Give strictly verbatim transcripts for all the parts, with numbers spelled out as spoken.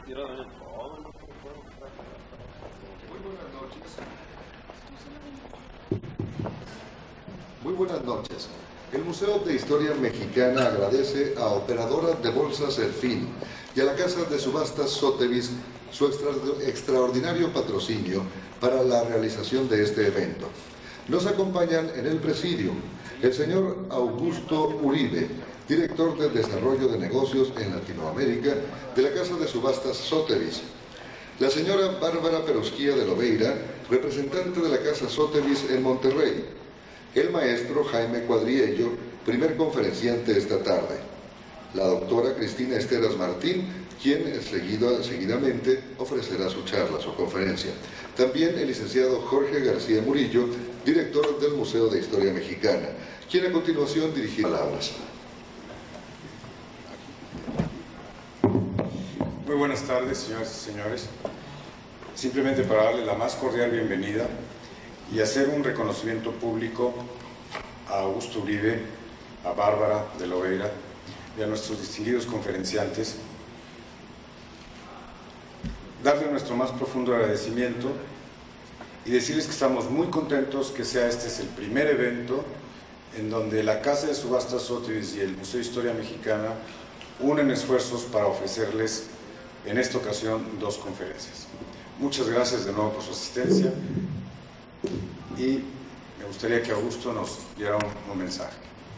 buenas noches. Muy buenas noches. El Museo de Historia Mexicana agradece a Operadora de Bolsas El Fin y a la Casa de Subastas Sotheby's su extra extraordinario patrocinio para la realización de este evento. Nos acompañan en el presidio el señor Augusto Uribe, director de Desarrollo de Negocios en Latinoamérica de la Casa de Subastas Sotheby's; la señora Bárbara Perusquía de Lobeira, representante de la Casa Sotheby's en Monterrey; el maestro Jaime Cuadriello, primer conferenciante esta tarde; la doctora Cristina Esteras Martín, quien seguido, seguidamente ofrecerá su charla, su conferencia; también el licenciado Jorge García Murillo, director del Museo de Historia Mexicana, quien a continuación dirigirá palabras. Muy buenas tardes, señoras y señores. Simplemente para darle la más cordial bienvenida y hacer un reconocimiento público a Augusto Uribe, a Bárbara de Lobeira y a nuestros distinguidos conferenciantes, darle nuestro más profundo agradecimiento y decirles que estamos muy contentos que sea este es el primer evento en donde la Casa de Subastas Sotheby's y el Museo de Historia Mexicana unen esfuerzos para ofrecerles en esta ocasión dos conferencias. Muchas gracias de nuevo por su asistencia y me gustaría que Augusto nos diera un, un mensaje.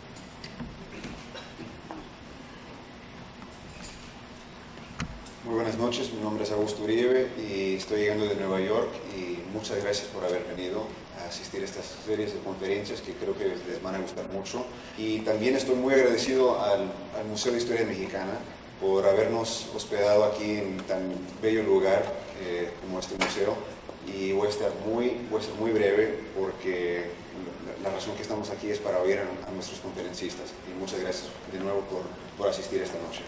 Muy buenas noches, mi nombre es Augusto Uribe y estoy llegando de Nueva York, y muchas gracias por haber venido a asistir a estas series de conferencias que creo que les van a gustar mucho. Y también estoy muy agradecido al, al Museo de Historia Mexicana por habernos hospedado aquí en tan bello lugar eh, como este museo, y voy a estar muy, voy a ser muy breve porque la, la razón que estamos aquí es para oír a, a nuestros conferencistas, y muchas gracias de nuevo por, por asistir esta noche.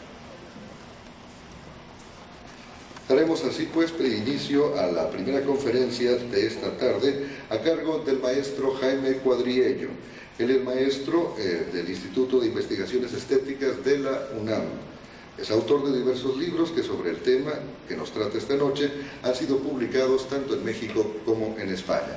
Daremos así pues inicio a la primera conferencia de esta tarde a cargo del maestro Jaime Cuadriello. Él es maestro eh, del Instituto de Investigaciones Estéticas de la UNAM. Es autor de diversos libros que sobre el tema que nos trata esta noche han sido publicados tanto en México como en España.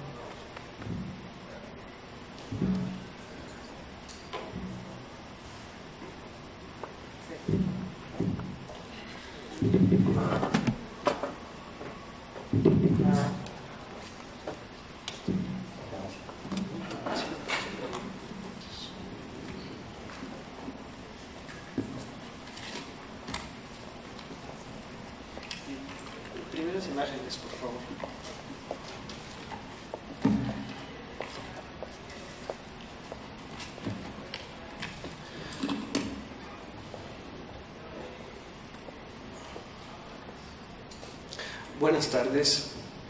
Primeras imágenes, por favor. Buenas tardes.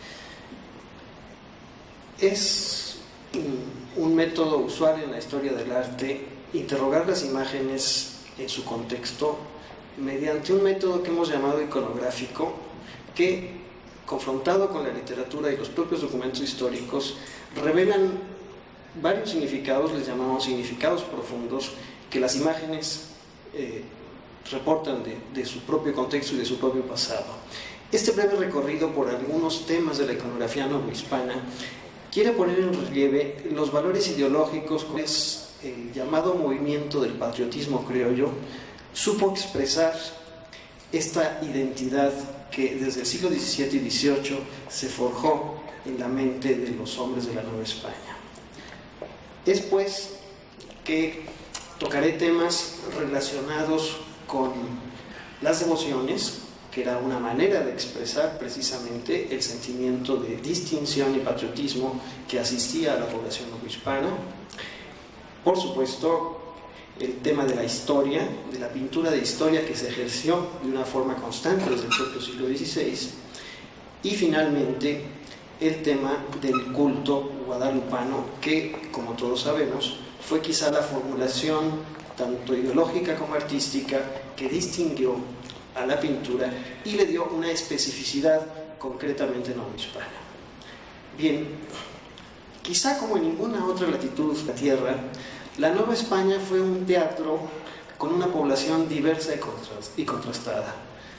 Es un método usual en la historia del arte interrogar las imágenes en su contexto mediante un método que hemos llamado iconográfico, que, confrontado con la literatura y los propios documentos históricos, revelan varios significados, les llamamos significados profundos, que las imágenes eh, reportan de, de su propio contexto y de su propio pasado. Este breve recorrido por algunos temas de la iconografía novohispana quiere poner en relieve los valores ideológicos que el llamado movimiento del patriotismo criollo supo expresar esta identidad que desde el siglo diecisiete y dieciocho se forjó en la mente de los hombres de la Nueva España. Es pues que tocaré temas relacionados con las devociones, que era una manera de expresar precisamente el sentimiento de distinción y patriotismo que asistía a la población novohispana. Por supuesto, el tema de la historia, de la pintura de historia que se ejerció de una forma constante desde el propio siglo dieciséis, y finalmente el tema del culto guadalupano, que, como todos sabemos, fue quizá la formulación tanto ideológica como artística que distinguió a la pintura y le dio una especificidad concretamente novohispana. Bien, quizá como en ninguna otra latitud de la tierra, la Nueva España fue un teatro con una población diversa y contrastada.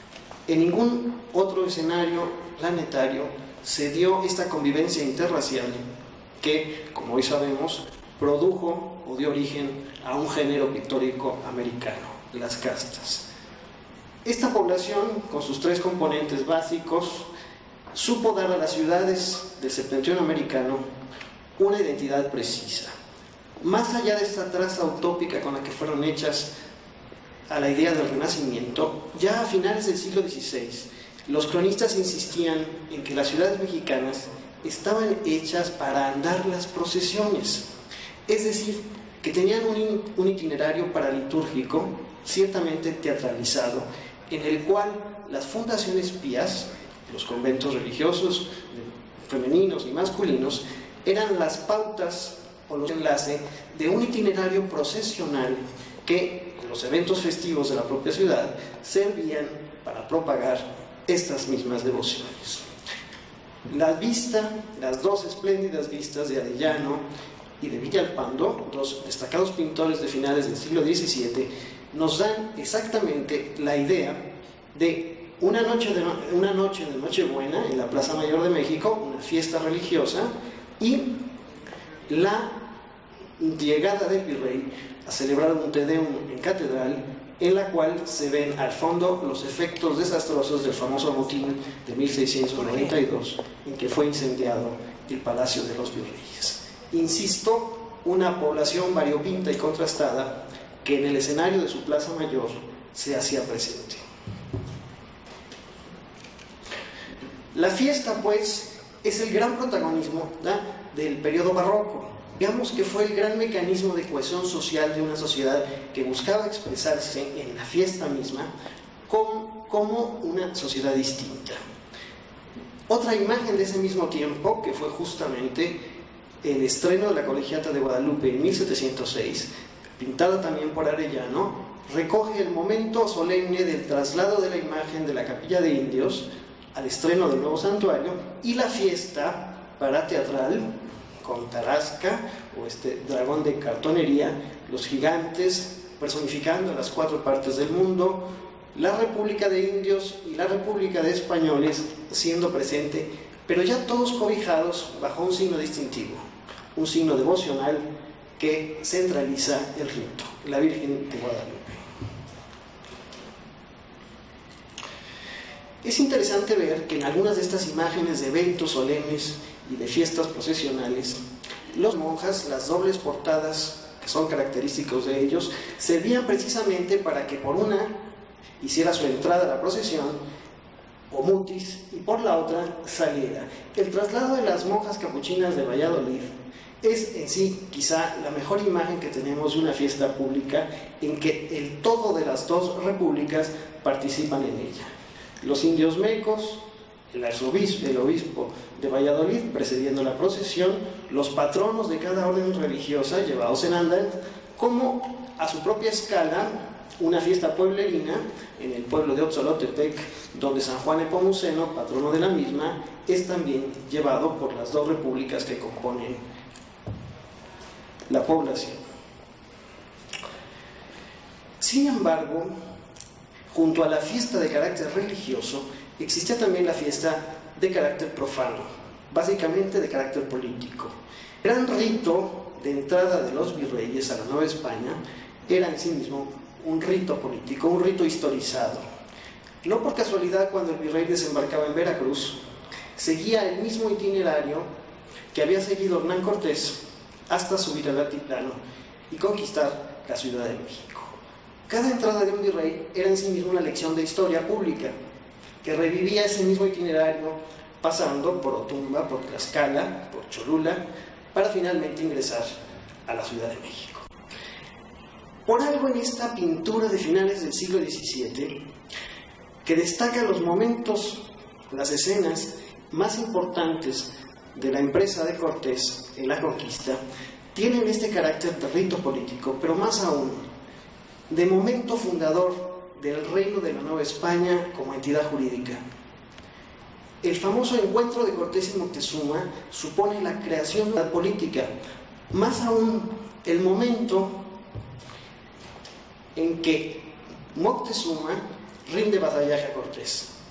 En ningún otro escenario planetario se dio esta convivencia interracial que, como hoy sabemos, produjo o dio origen a un género pictórico americano, las castas. Esta población, con sus tres componentes básicos, supo dar a las ciudades del septentrión americano una identidad precisa. Más allá de esta traza utópica con la que fueron hechas a la idea del Renacimiento, ya a finales del siglo dieciséis, los cronistas insistían en que las ciudades mexicanas estaban hechas para andar las procesiones, es decir, que tenían un, un itinerario paralitúrgico ciertamente teatralizado, en el cual las fundaciones pías, los conventos religiosos femeninos y masculinos, eran las pautas o los enlaces de un itinerario procesional que en los eventos festivos de la propia ciudad servían para propagar estas mismas devociones. La vista, las dos espléndidas vistas de Arellano y de Villalpando, dos destacados pintores de finales del siglo diecisiete, nos dan exactamente la idea de una noche de, una noche de Nochebuena en la Plaza Mayor de México, una fiesta religiosa, y la llegada del virrey a celebrar un Te Deum en catedral, en la cual se ven al fondo los efectos desastrosos del famoso motín de mil seiscientos noventa y dos, en que fue incendiado el Palacio de los Virreyes. Insisto, una población variopinta y contrastada que en el escenario de su Plaza Mayor se hacía presente. La fiesta, pues, es el gran protagonismo, ¿verdad?, del periodo barroco. Digamos que fue el gran mecanismo de cohesión social de una sociedad que buscaba expresarse en la fiesta misma como, como una sociedad distinta. Otra imagen de ese mismo tiempo, que fue justamente el estreno de la Colegiata de Guadalupe en mil setecientos seis, pintada también por Arellano, recoge el momento solemne del traslado de la imagen de la Capilla de Indios al estreno del nuevo santuario y la fiesta parateatral con Tarasca o este dragón de cartonería, los gigantes personificando las cuatro partes del mundo, la República de Indios y la República de Españoles siendo presente, pero ya todos cobijados bajo un signo distintivo, un signo devocional que centraliza el rito, la Virgen de Guadalupe. Es interesante ver que en algunas de estas imágenes de eventos solemnes y de fiestas procesionales, los monjas, las dobles portadas que son característicos de ellos, servían precisamente para que por una hiciera su entrada a la procesión, o mutis, y por la otra saliera. El traslado de las monjas capuchinas de Valladolid es en sí quizá la mejor imagen que tenemos de una fiesta pública en que el todo de las dos repúblicas participan en ella. Los indios mecos, el arzobispo, el obispo de Valladolid precediendo la procesión, los patronos de cada orden religiosa llevados en andas, como a su propia escala una fiesta pueblerina en el pueblo de Otzolotepec, donde San Juan Nepomuceno, patrono de la misma, es también llevado por las dos repúblicas que componen la población. Sin embargo, junto a la fiesta de carácter religioso, existía también la fiesta de carácter profano, básicamente de carácter político. El gran rito de entrada de los virreyes a la Nueva España era en sí mismo un rito político, un rito historizado. No por casualidad, cuando el virrey desembarcaba en Veracruz, seguía el mismo itinerario que había seguido Hernán Cortés hasta subir al altiplano y conquistar la Ciudad de México. Cada entrada de un virrey era en sí mismo una lección de historia pública, que revivía ese mismo itinerario pasando por Otumba, por Tlaxcala, por Cholula, para finalmente ingresar a la Ciudad de México. Por algo en esta pintura de finales del siglo diecisiete, que destaca los momentos, las escenas más importantes de la empresa de Cortés en la conquista, tienen este carácter de rito político, pero más aún, de momento fundador del reino de la Nueva España como entidad jurídica. El famoso encuentro de Cortés y Moctezuma supone la creación de la política, más aún el momento en que Moctezuma rinde batallaje a Cortés.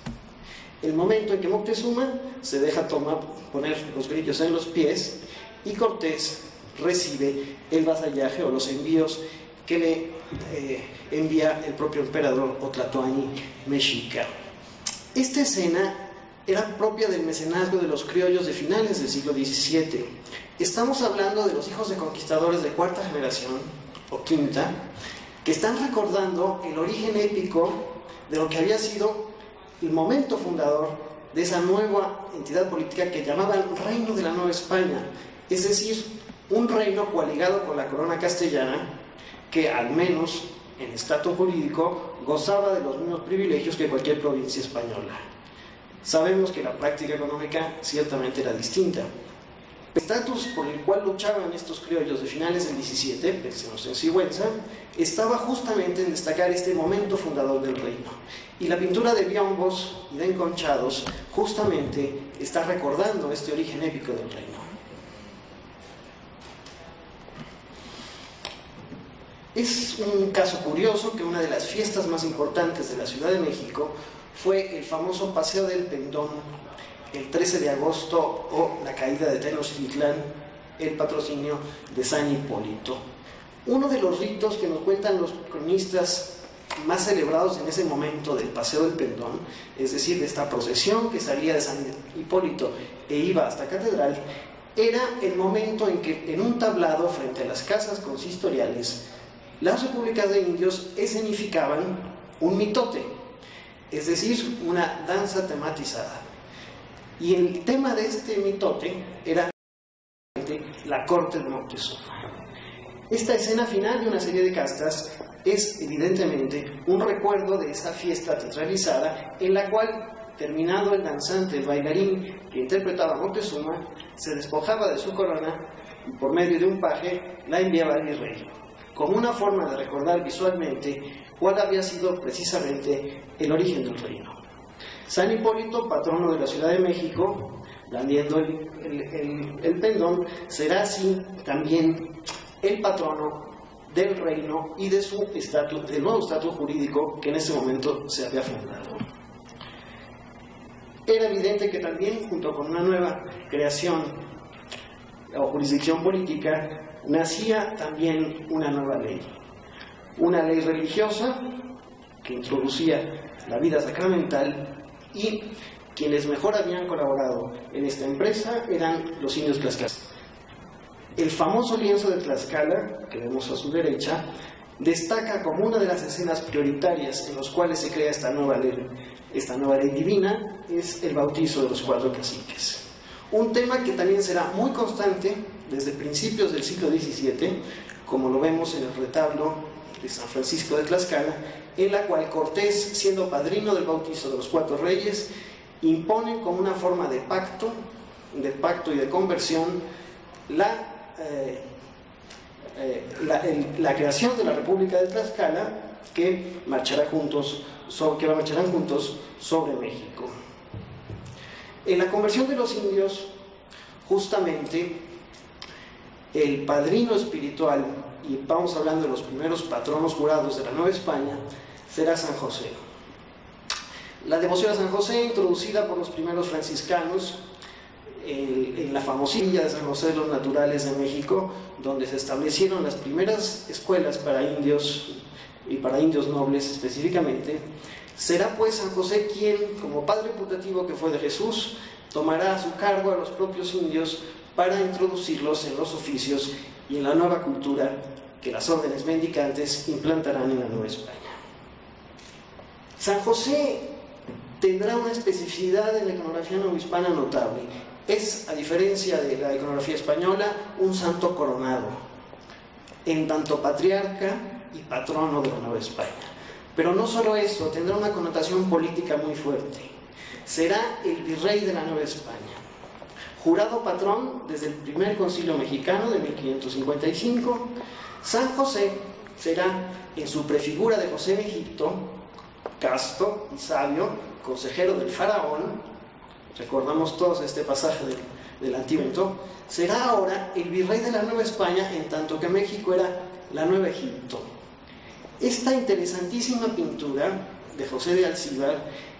el momento en que Moctezuma se deja tomar, poner los grillos en los pies y Cortés recibe el vasallaje o los envíos que le eh, envía el propio emperador Otlatoani Mexica. Esta escena era propia del mecenazgo de los criollos de finales del siglo diecisiete. Estamos hablando de los hijos de conquistadores de cuarta generación o quinta, que están recordando el origen épico de lo que había sido el momento fundador de esa nueva entidad política que llamaban Reino de la Nueva España, es decir, un reino coaligado con la corona castellana que al menos en estatus jurídico gozaba de los mismos privilegios que cualquier provincia española. Sabemos que la práctica económica ciertamente era distinta. El estatus por el cual luchaban estos criollos de finales del diecisiete, pensemos en Sigüenza, estaba justamente en destacar este momento fundador del reino. Y la pintura de biombos y de enconchados justamente está recordando este origen épico del reino. Es un caso curioso que una de las fiestas más importantes de la Ciudad de México fue el famoso Paseo del Pendón, el trece de agosto, o la caída de Tenochtitlán, el patrocinio de San Hipólito. Uno de los ritos que nos cuentan los cronistas más celebrados en ese momento del Paseo del Pendón, es decir, de esta procesión que salía de San Hipólito e iba hasta Catedral, era el momento en que en un tablado frente a las casas consistoriales las repúblicas de indios escenificaban un mitote, es decir, una danza tematizada. Y el tema de este mitote era la corte de Moctezuma. Esta escena final de una serie de castas es evidentemente un recuerdo de esa fiesta teatralizada en la cual, terminado el danzante, el bailarín que interpretaba a Moctezuma, se despojaba de su corona y por medio de un paje la enviaba al virrey, como una forma de recordar visualmente cuál había sido precisamente el origen del reino. San Hipólito, patrono de la Ciudad de México, blandiendo el, el, el, el pendón, será así también el patrono del reino y de su estatus, del nuevo estatus jurídico que en ese momento se había fundado. Era evidente que también, junto con una nueva creación o jurisdicción política, nacía también una nueva ley, una ley religiosa que introducía la vida sacramental, y quienes mejor habían colaborado en esta empresa eran los indios tlaxcaltecas. El famoso lienzo de Tlaxcala, que vemos a su derecha, destaca como una de las escenas prioritarias en las cuales se crea esta nueva ley, esta nueva ley divina, es el bautizo de los cuatro caciques. Un tema que también será muy constante desde principios del siglo diecisiete, como lo vemos en el retablo de San Francisco de Tlaxcala, en la cual Cortés, siendo padrino del bautizo de los cuatro reyes, impone como una forma de pacto, de pacto y de conversión, la, eh, eh, la, el, la creación de la República de Tlaxcala, que marchará juntos, so, que marcharán juntos sobre México. En la conversión de los indios, justamente, el padrino espiritual, y vamos hablando de los primeros patronos jurados de la Nueva España, será San José. La devoción a San José, introducida por los primeros franciscanos el, en la famosilla de San José de los Naturales de México, donde se establecieron las primeras escuelas para indios y para indios nobles específicamente, será pues San José quien, como padre putativo que fue de Jesús, tomará a su cargo a los propios indios para introducirlos en los oficios y en la nueva cultura que las órdenes mendicantes implantarán en la Nueva España. San José tendrá una especificidad en la iconografía novohispana notable. Es, a diferencia de la iconografía española, un santo coronado, en tanto patriarca y patrono de la Nueva España. Pero no solo eso, tendrá una connotación política muy fuerte. Será el virrey de la Nueva España, jurado patrón desde el primer concilio mexicano de mil quinientos cincuenta y cinco. San José será, en su prefigura de José en Egipto, casto y sabio, consejero del faraón, recordamos todos este pasaje del, del Antiguo Egipto, será ahora el virrey de la Nueva España, en tanto que México era la Nueva Egipto. Esta interesantísima pintura de José de Alcíbar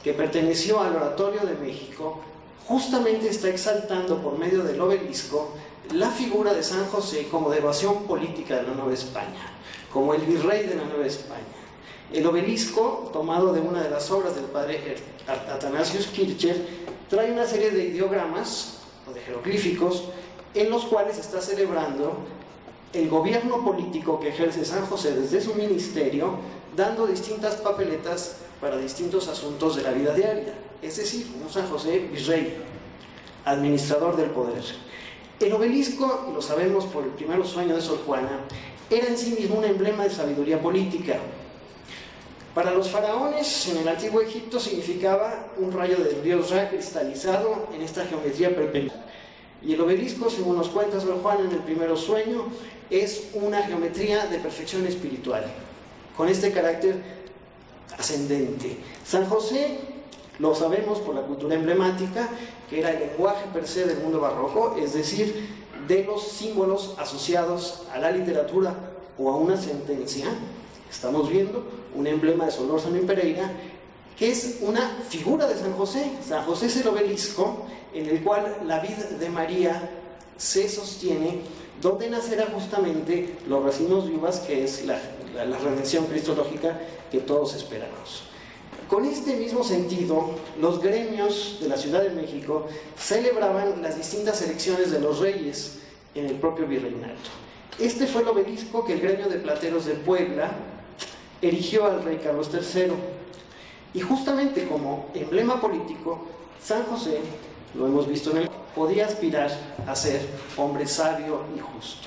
que perteneció al Oratorio de México, justamente está exaltando por medio del obelisco la figura de San José como devoción política de la Nueva España, como el virrey de la Nueva España. El obelisco, tomado de una de las obras del padre Athanasius Kircher, trae una serie de ideogramas o de jeroglíficos en los cuales está celebrando el gobierno político que ejerce San José desde su ministerio, dando distintas papeletas para distintos asuntos de la vida diaria, es decir, un San José virrey, administrador del poder. El obelisco, y lo sabemos por el primer sueño de Sor Juana, era en sí mismo un emblema de sabiduría política. Para los faraones en el antiguo Egipto significaba un rayo del dios Ra cristalizado en esta geometría perpendicular. Y el obelisco, según nos cuenta Sor Juana en el primer sueño, es una geometría de perfección espiritual, con este carácter ascendente. San José, lo sabemos por la cultura emblemática, que era el lenguaje per se del mundo barroco, es decir, de los símbolos asociados a la literatura o a una sentencia. Estamos viendo un emblema de Solórzano y Pereira, que es una figura de San José. San José es el obelisco en el cual la vid de María se sostiene, donde nacerá justamente los racimos vivas, que es la, la, la redención cristológica que todos esperamos. Con este mismo sentido, los gremios de la Ciudad de México celebraban las distintas elecciones de los reyes en el propio virreinato. Este fue el obelisco que el gremio de plateros de Puebla erigió al rey Carlos tercero. Y justamente como emblema político, San José, lo hemos visto en el, podía aspirar a ser hombre sabio y justo.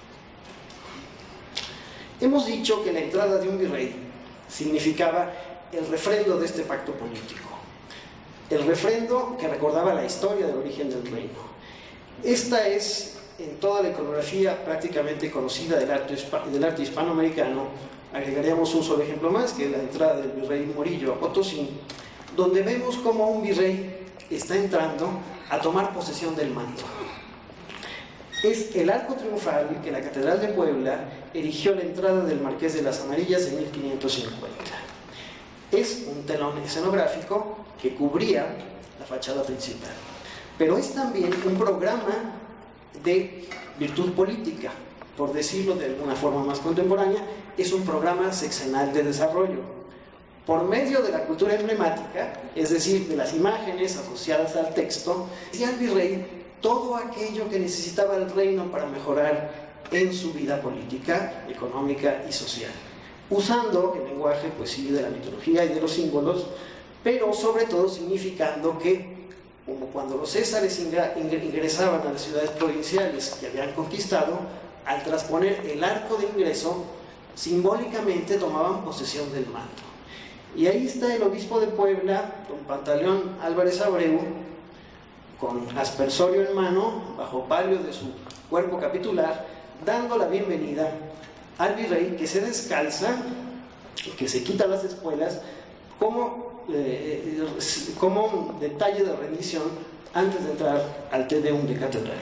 Hemos dicho que la entrada de un virrey significaba el refrendo de este pacto político, el refrendo que recordaba la historia del origen del reino. Esta es, en toda la iconografía prácticamente conocida del arte, del arte hispanoamericano, agregaríamos un solo ejemplo más, que es la entrada del virrey Morillo a Potosí, donde vemos cómo un virrey está entrando a tomar posesión del mando. Es el arco triunfal que la Catedral de Puebla erigió a la entrada del Marqués de las Amarillas en mil quinientos cincuenta. Es un telón escenográfico que cubría la fachada principal, pero es también un programa de virtud política, por decirlo de alguna forma más contemporánea, es un programa sexenal de desarrollo. Por medio de la cultura emblemática, es decir, de las imágenes asociadas al texto, decía al virrey todo aquello que necesitaba el reino para mejorar en su vida política, económica y social, usando el lenguaje, pues sí, de la mitología y de los símbolos, pero sobre todo significando que, como cuando los césares ingresaban a las ciudades provinciales que habían conquistado, al trasponer el arco de ingreso, simbólicamente tomaban posesión del mando. Y ahí está el obispo de Puebla, don Pantaleón Álvarez Abreu, con aspersorio en mano, bajo palio de su cuerpo capitular, dando la bienvenida al virrey, que se descalza, que se quita las espuelas, como, eh, como un detalle de rendición antes de entrar al Te Deum de catedral.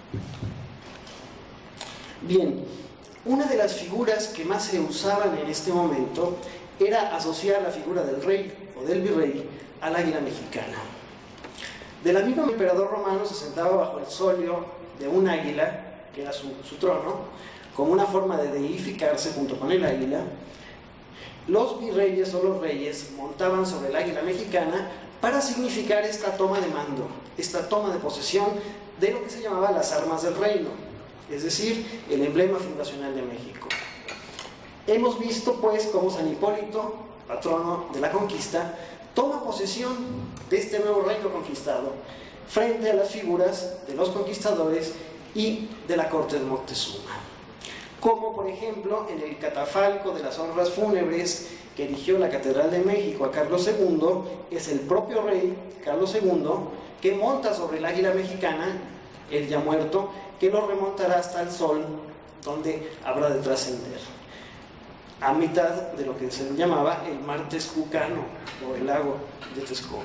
Bien, una de las figuras que más se usaban en este momento era asociar la figura del rey o del virrey al águila mexicana. De la misma, el emperador romano se sentaba bajo el solio de un águila, que era su, su trono, como una forma de deificarse junto con el águila. Los virreyes o los reyes montaban sobre el águila mexicana para significar esta toma de mando, esta toma de posesión de lo que se llamaba las armas del reino, es decir, el emblema fundacional de México. Hemos visto pues cómo San Hipólito, patrono de la conquista, toma posesión de este nuevo reino conquistado frente a las figuras de los conquistadores y de la corte de Moctezuma. Como por ejemplo en el catafalco de las honras fúnebres que erigió la Catedral de México a Carlos segundo, es el propio rey Carlos segundo que monta sobre el águila mexicana, el ya muerto, que lo remontará hasta el sol, donde habrá de trascender, a mitad de lo que se llamaba el mar texcucano, o el lago de Texcoco.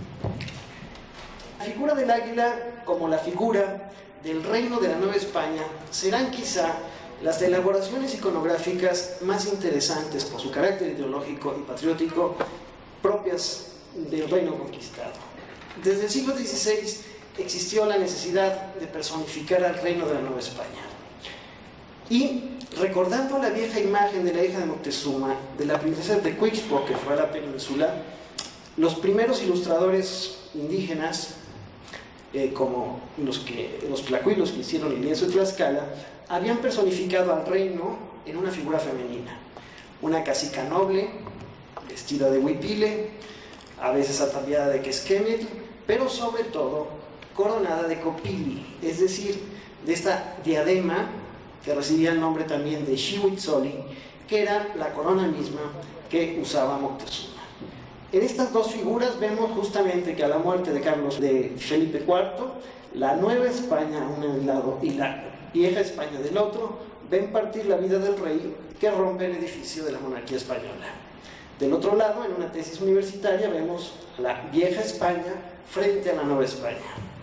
La figura del águila, como la figura del reino de la Nueva España, serán quizá las elaboraciones iconográficas más interesantes por su carácter ideológico y patriótico propias del reino conquistado. Desde el siglo dieciséis existió la necesidad de personificar al reino de la Nueva España. Y recordando la vieja imagen de la hija de Moctezuma, de la princesa de Tecuixpo, que fue a la península, los primeros ilustradores indígenas, eh, como los, que, los tlacuilos que hicieron el lienzo de Tlaxcala, habían personificado al reino en una figura femenina, una cacica noble, vestida de huipile, a veces ataviada de quesquemetl, pero sobre todo coronada de copili, es decir, de esta diadema que recibía el nombre también de Xihuitzoli, que era la corona misma que usaba Moctezuma. En estas dos figuras vemos justamente que a la muerte de Carlos de Felipe cuarto, la Nueva España a un lado y la Vieja España del otro, ven partir la vida del rey que rompe el edificio de la monarquía española. Del otro lado, en una tesis universitaria, vemos a la Vieja España frente a la Nueva España.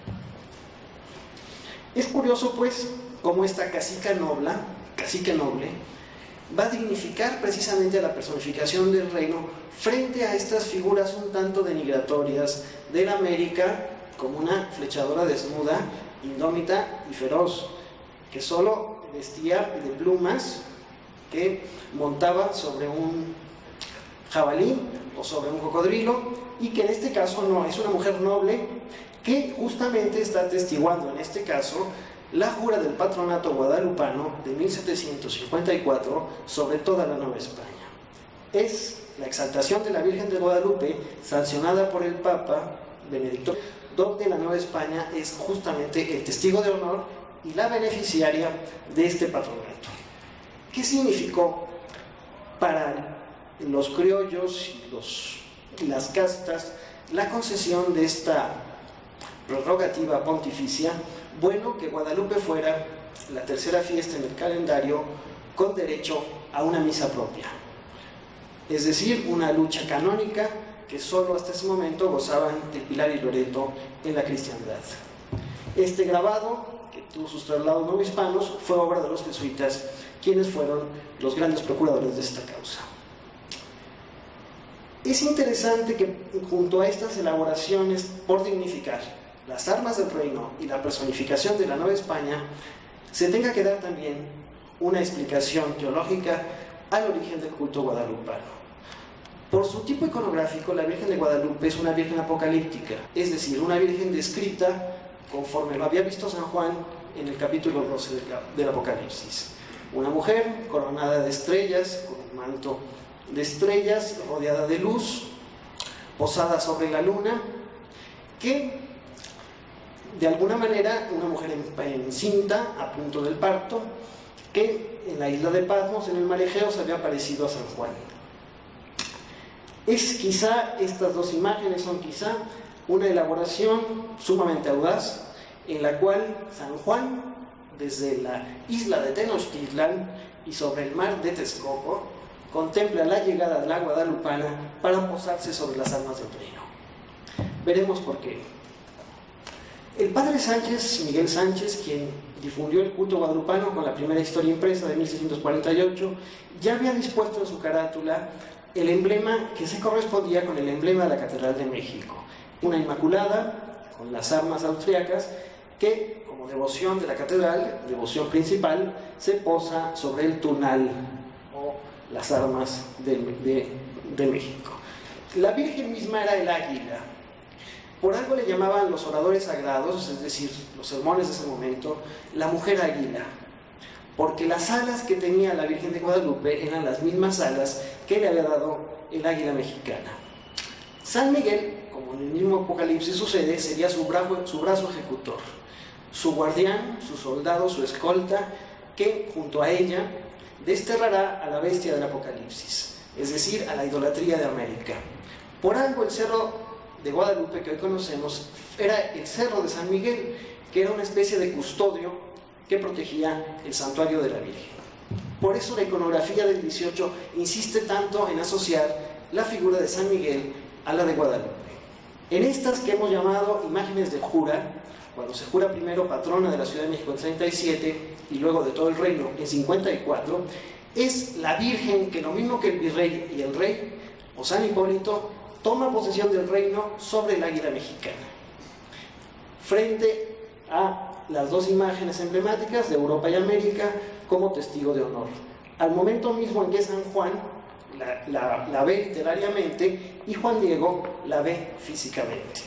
Es curioso, pues, cómo esta cacica noble, cacique noble va a dignificar precisamente a la personificación del reino frente a estas figuras un tanto denigratorias de la América como una flechadora desnuda, indómita y feroz, que solo vestía de plumas, que montaba sobre un jabalí o sobre un cocodrilo, y que en este caso no, es una mujer noble que justamente está atestiguando en este caso la jura del patronato guadalupano de mil setecientos cincuenta y cuatro sobre toda la Nueva España. Es la exaltación de la Virgen de Guadalupe sancionada por el Papa Benedicto, donde la Nueva España es justamente el testigo de honor y la beneficiaria de este patronato. ¿Qué significó para los criollos y, los, y las castas la concesión de esta prerrogativa pontificia? Bueno, que Guadalupe fuera la tercera fiesta en el calendario con derecho a una misa propia, es decir, una lucha canónica que solo hasta ese momento gozaban de Pilar y Loreto en la cristiandad. Este grabado, que tuvo sus traslados novohispanos, fue obra de los jesuitas, quienes fueron los grandes procuradores de esta causa. Es interesante que junto a estas elaboraciones por dignificar las armas del reino y la personificación de la Nueva España, se tenga que dar también una explicación teológica al origen del culto guadalupano. Por su tipo iconográfico, la Virgen de Guadalupe es una virgen apocalíptica, es decir, una virgen descrita conforme lo había visto San Juan en el capítulo doce del Apocalipsis. Una mujer coronada de estrellas, con un manto de estrellas, rodeada de luz, posada sobre la luna, que de alguna manera, una mujer encinta, a punto del parto, que en la isla de Patmos, en el mar Egeo, se había parecido a San Juan. Es quizá, estas dos imágenes son quizá una elaboración sumamente audaz, en la cual San Juan, desde la isla de Tenochtitlan y sobre el mar de Texcoco, contempla la llegada de la guadalupana para posarse sobre las armas del reino. Veremos por qué. El padre Sánchez, Miguel Sánchez, quien difundió el culto guadalupano con la primera historia impresa de mil seiscientos cuarenta y ocho, ya había dispuesto en su carátula el emblema que se correspondía con el emblema de la Catedral de México, una Inmaculada con las armas austriacas que, como devoción de la catedral, devoción principal, se posa sobre el tunal o las armas de, de, de México. La Virgen misma era el águila. Por algo le llamaban los oradores sagrados, es decir, los sermones de ese momento, la mujer águila, porque las alas que tenía la Virgen de Guadalupe eran las mismas alas que le había dado el águila mexicana. San Miguel, como en el mismo Apocalipsis sucede, sería su brazo, su brazo ejecutor, su guardián, su soldado, su escolta, que junto a ella desterrará a la bestia del Apocalipsis, es decir, a la idolatría de América. Por algo el cerro de Guadalupe que hoy conocemos era el cerro de San Miguel, que era una especie de custodio que protegía el santuario de la Virgen. Por eso la iconografía del dieciocho insiste tanto en asociar la figura de San Miguel a la de Guadalupe. En estas que hemos llamado imágenes de jura, cuando se jura primero patrona de la Ciudad de México en treinta y siete y luego de todo el reino en cincuenta y cuatro, es la Virgen que, lo mismo que el virrey y el rey, o San Hipólito, toma posesión del reino sobre el águila mexicana, frente a las dos imágenes emblemáticas de Europa y América como testigo de honor. Al momento mismo en que San Juan la, la, la ve literariamente y Juan Diego la ve físicamente.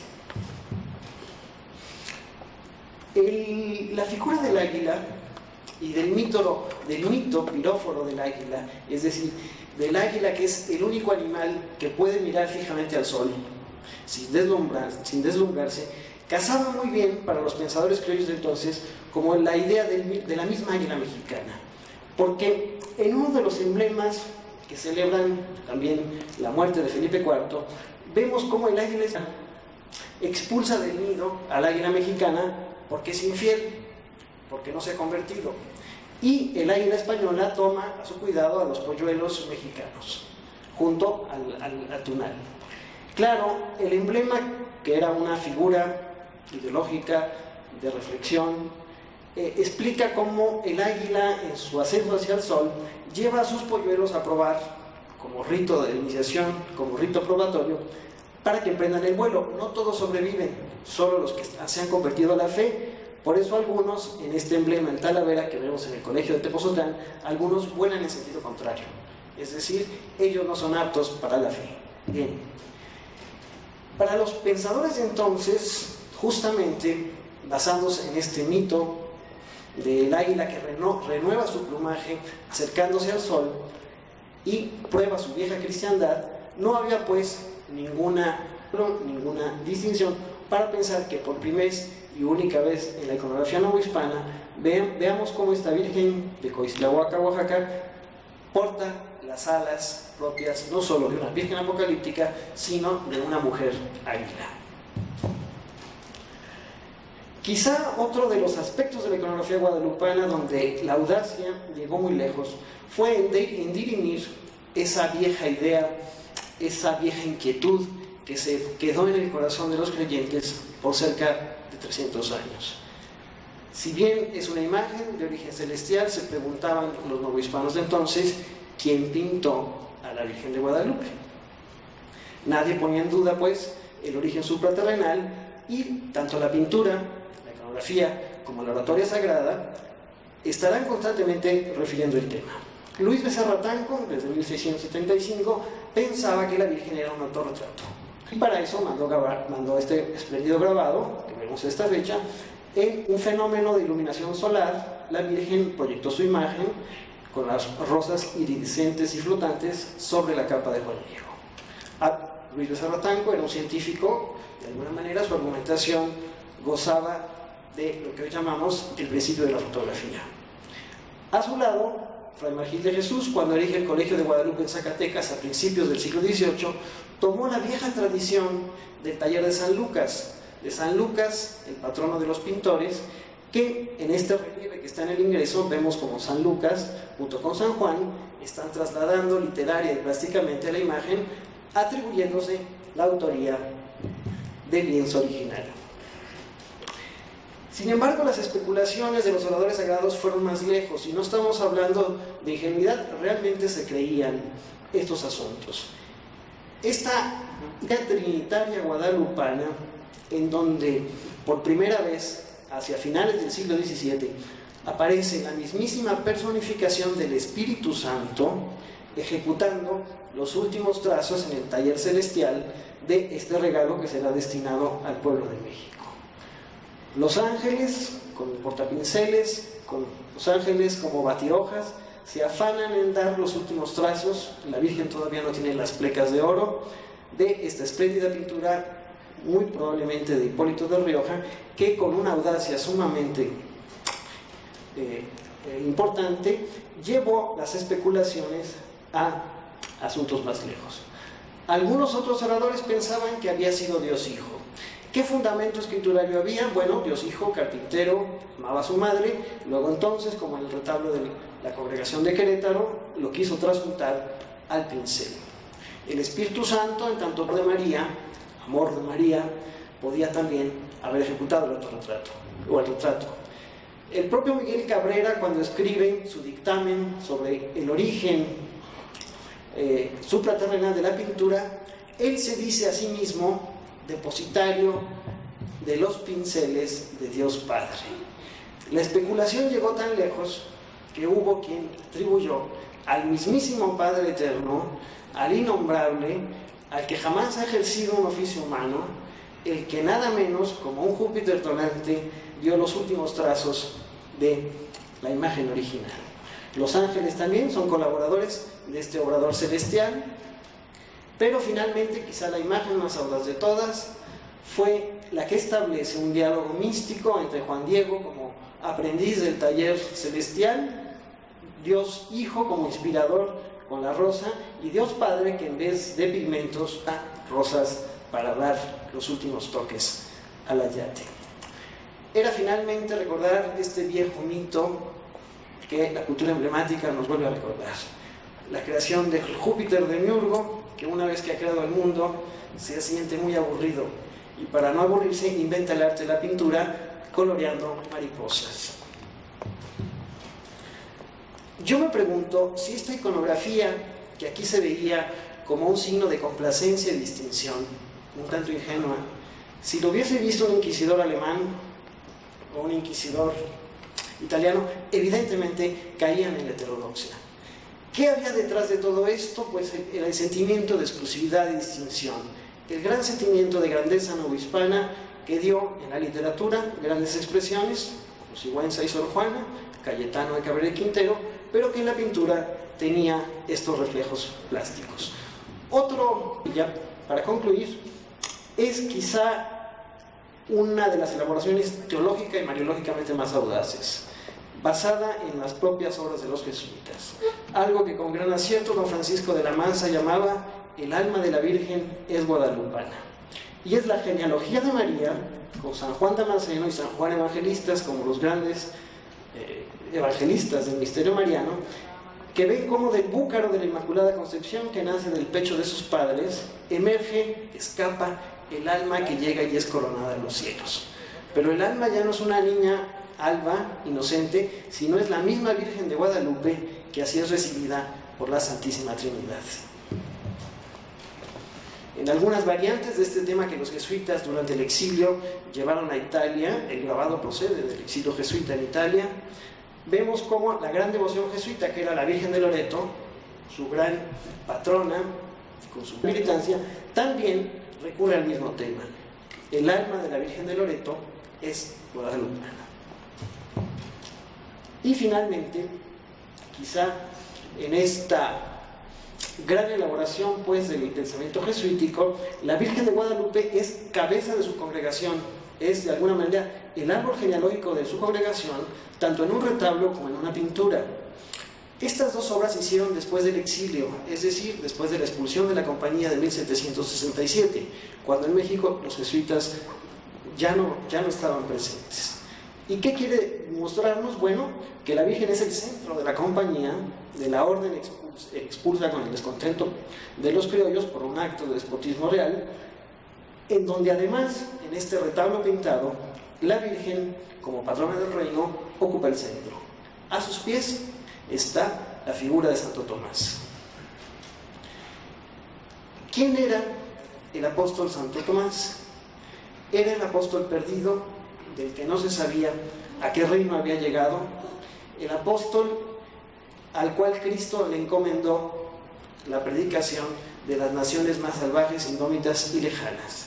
El, la figura del águila y del mito, del mito piróforo del águila, es decir, del águila que es el único animal que puede mirar fijamente al sol sin, deslumbrar, sin deslumbrarse, casaba muy bien para los pensadores criollos de entonces como la idea del, de la misma águila mexicana, porque en uno de los emblemas que celebran también la muerte de Felipe cuarto, vemos cómo el águila expulsa del nido al águila mexicana porque es infiel, porque no se ha convertido, y el águila española toma a su cuidado a los polluelos mexicanos, junto al, al, al tunal. Claro, el emblema, que era una figura ideológica de reflexión, eh, explica cómo el águila, en su ascenso hacia el sol, lleva a sus polluelos a probar, como rito de iniciación, como rito probatorio, para que emprendan el vuelo. No todos sobreviven, solo los que se han convertido a la fe. Por eso algunos, en este emblema en Talavera que vemos en el colegio de Tepozotlán, algunos vuelan en sentido contrario, es decir, ellos no son aptos para la fe. Bien, para los pensadores de entonces, justamente basándose en este mito del águila que renueva su plumaje acercándose al sol y prueba su vieja cristiandad, no había pues ninguna, ninguna distinción para pensar que por primera vez y única vez en la iconografía novohispana ve, veamos cómo esta Virgen de Coixtlahuaca, Oaxaca, porta las alas propias no solo de una Virgen apocalíptica, sino de una mujer águila. Quizá otro de los aspectos de la iconografía guadalupana donde la audacia llegó muy lejos fue en, de, en dirimir esa vieja idea, esa vieja inquietud que se quedó en el corazón de los creyentes por cerca de trescientos años. Si bien es una imagen de origen celestial, se preguntaban los novohispanos de entonces, ¿quién pintó a la Virgen de Guadalupe? Nadie ponía en duda, pues, el origen supraterrenal y tanto la pintura, la iconografía, como la oratoria sagrada estarán constantemente refiriendo el tema. Luis Becerra Tanco, desde mil seiscientos setenta y cinco, pensaba que la Virgen era un autorretrato. Y para eso mandó, grabar, mandó este espléndido grabado, que vemos esta fecha, en un fenómeno de iluminación solar. La Virgen proyectó su imagen con las rosas iridiscentes y flotantes sobre la capa de Juan Diego. Ah, Luis Becerra Tanco era un científico, de alguna manera su argumentación gozaba de lo que hoy llamamos el principio de la fotografía. A su lado, Fray Margil de Jesús, cuando erige el Colegio de Guadalupe en Zacatecas a principios del siglo dieciocho, tomó la vieja tradición del taller de San Lucas, de San Lucas, el patrono de los pintores, que en este relieve que está en el ingreso vemos como San Lucas, junto con San Juan, están trasladando literaria y plásticamente la imagen, atribuyéndose la autoría del lienzo original. Sin embargo, las especulaciones de los oradores sagrados fueron más lejos y no estamos hablando de ingenuidad, realmente se creían estos asuntos. Esta idea trinitaria guadalupana, en donde por primera vez, hacia finales del siglo diecisiete, aparece la mismísima personificación del Espíritu Santo ejecutando los últimos trazos en el taller celestial de este regalo que será destinado al pueblo de México. Los ángeles, con portapinceles, con los ángeles como batihojas, se afanan en dar los últimos trazos. La Virgen todavía no tiene las plecas de oro de esta espléndida pintura, muy probablemente de Hipólito de Rioja, que con una audacia sumamente eh, eh, importante llevó las especulaciones a asuntos más lejos. Algunos otros oradores pensaban que había sido Dios Hijo. ¿Qué fundamento escriturario había? Bueno, Dios Hijo, carpintero, amaba a su madre, luego entonces, como en el retablo de la congregación de Querétaro, lo quiso transmutar al pincel. El Espíritu Santo, en tanto de María, amor de María, podía también haber ejecutado el autorretrato, o el retrato. El propio Miguel Cabrera, cuando escribe su dictamen sobre el origen eh, supraterrenal de la pintura, él se dice a sí mismo depositario de los pinceles de Dios Padre. La especulación llegó tan lejos que hubo quien atribuyó al mismísimo Padre Eterno, al innombrable, al que jamás ha ejercido un oficio humano, el que nada menos, como un Júpiter tonante, dio los últimos trazos de la imagen original. Los ángeles también son colaboradores de este obrador celestial, pero finalmente, quizá la imagen más audaz de todas, fue la que establece un diálogo místico entre Juan Diego como aprendiz del taller celestial, Dios Hijo como inspirador con la rosa, y Dios Padre que en vez de pigmentos da rosas para dar los últimos toques al ayate. Era finalmente recordar este viejo mito que la cultura emblemática nos vuelve a recordar: la creación de Júpiter de Miurgo, que una vez que ha creado el mundo se siente muy aburrido y para no aburrirse inventa el arte de la pintura coloreando mariposas. Yo me pregunto si esta iconografía, que aquí se veía como un signo de complacencia y distinción, un tanto ingenua, si lo hubiese visto un inquisidor alemán o un inquisidor italiano, evidentemente caían en la heterodoxia. ¿Qué había detrás de todo esto? Pues el, el sentimiento de exclusividad y distinción, el gran sentimiento de grandeza novohispana que dio en la literatura grandes expresiones, como Sigüenza y Sor Juana, Cayetano de Cabrera y Quintero, pero que en la pintura tenía estos reflejos plásticos. Otro, ya para concluir, es quizá una de las elaboraciones teológica y mariológicamente más audaces, basada en las propias obras de los jesuitas, algo que con gran acierto don Francisco de la Maza llamaba el alma de la Virgen es guadalupana, y es la genealogía de María con San Juan Damasceno y San Juan Evangelistas como los grandes eh, evangelistas del misterio mariano, que ven cómo del búcaro de la Inmaculada Concepción, que nace del pecho de sus padres, emerge, escapa el alma que llega y es coronada en los cielos. Pero el alma ya no es una niña alba, inocente, sino es la misma Virgen de Guadalupe, que así es recibida por la Santísima Trinidad. En algunas variantes de este tema que los jesuitas durante el exilio llevaron a Italia, el grabado procede del exilio jesuita en Italia, vemos cómo la gran devoción jesuita, que era la Virgen de Loreto, su gran patrona, con su militancia, también recurre al mismo tema. El alma de la Virgen de Loreto es guadalupana. Y finalmente, quizá en esta gran elaboración pues del pensamiento jesuítico, la Virgen de Guadalupe es cabeza de su congregación, es de alguna manera el árbol genealógico de su congregación, tanto en un retablo como en una pintura. Estas dos obras se hicieron después del exilio, es decir, después de la expulsión de la compañía de mil setecientos sesenta y siete, cuando en México los jesuitas ya no, ya no estaban presentes. ¿Y qué quiere mostrarnos? Bueno, que la Virgen es el centro de la compañía, de la orden expulsa, expulsa con el descontento de los criollos por un acto de despotismo real, en donde además, en este retablo pintado, la Virgen, como patrona del reino, ocupa el centro. A sus pies está la figura de Santo Tomás. ¿Quién era el apóstol Santo Tomás? Era el apóstol perdido, del que no se sabía a qué reino había llegado, el apóstol al cual Cristo le encomendó la predicación de las naciones más salvajes, indómitas y lejanas.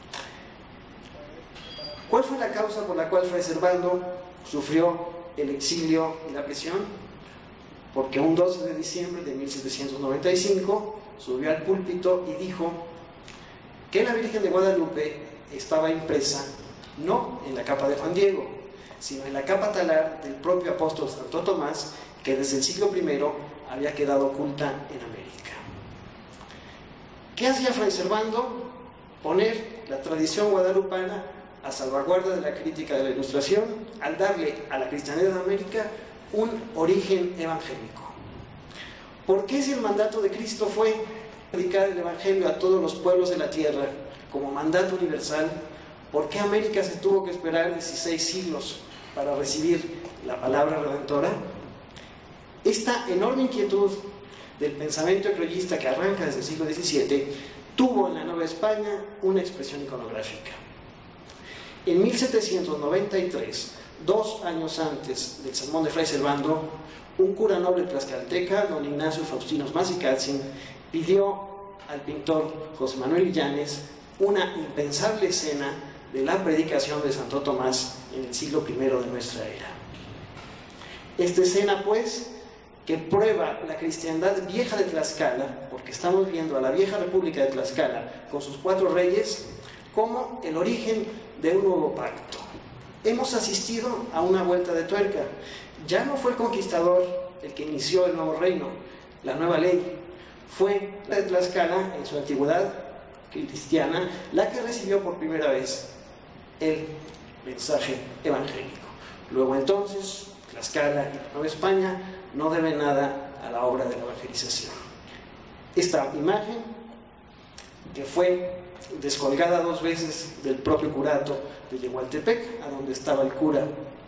¿Cuál fue la causa por la cual Fray Servando sufrió el exilio y la prisión? Porque un doce de diciembre de mil setecientos noventa y cinco subió al púlpito y dijo que la Virgen de Guadalupe estaba impresa no en la capa de Juan Diego, sino en la capa talar del propio apóstol Santo Tomás, que desde el siglo primero había quedado oculta en América. ¿Qué hacía Fray Servando? Poner la tradición guadalupana a salvaguarda de la crítica de la Ilustración, al darle a la cristiandad de América un origen evangélico. ¿Por qué si el mandato de Cristo fue predicar el Evangelio a todos los pueblos de la tierra como mandato universal? ¿Por qué América se tuvo que esperar dieciséis siglos para recibir la palabra redentora? Esta enorme inquietud del pensamiento ecloyista que arranca desde el siglo diecisiete tuvo en la Nueva España una expresión iconográfica. En mil setecientos noventa y tres, dos años antes del sermón de Fray Servando, un cura noble tlaxcalteca, don Ignacio Faustino Masicatzin, pidió al pintor José Manuel Illanes una impensable escena de la predicación de Santo Tomás en el siglo primero de nuestra era. Esta escena, pues, que prueba la cristiandad vieja de Tlaxcala, porque estamos viendo a la vieja república de Tlaxcala con sus cuatro reyes como el origen de un nuevo pacto. Hemos asistido a una vuelta de tuerca. Ya no fue el conquistador el que inició el nuevo reino, la nueva ley. Fue la de Tlaxcala, en su antigüedad cristiana, la que recibió por primera vez el mensaje evangélico. Luego entonces, Tlaxcala y la Nueva España no deben nada a la obra de la evangelización. Esta imagen, que fue descolgada dos veces del propio curato de Yehualtepec, a donde estaba el cura,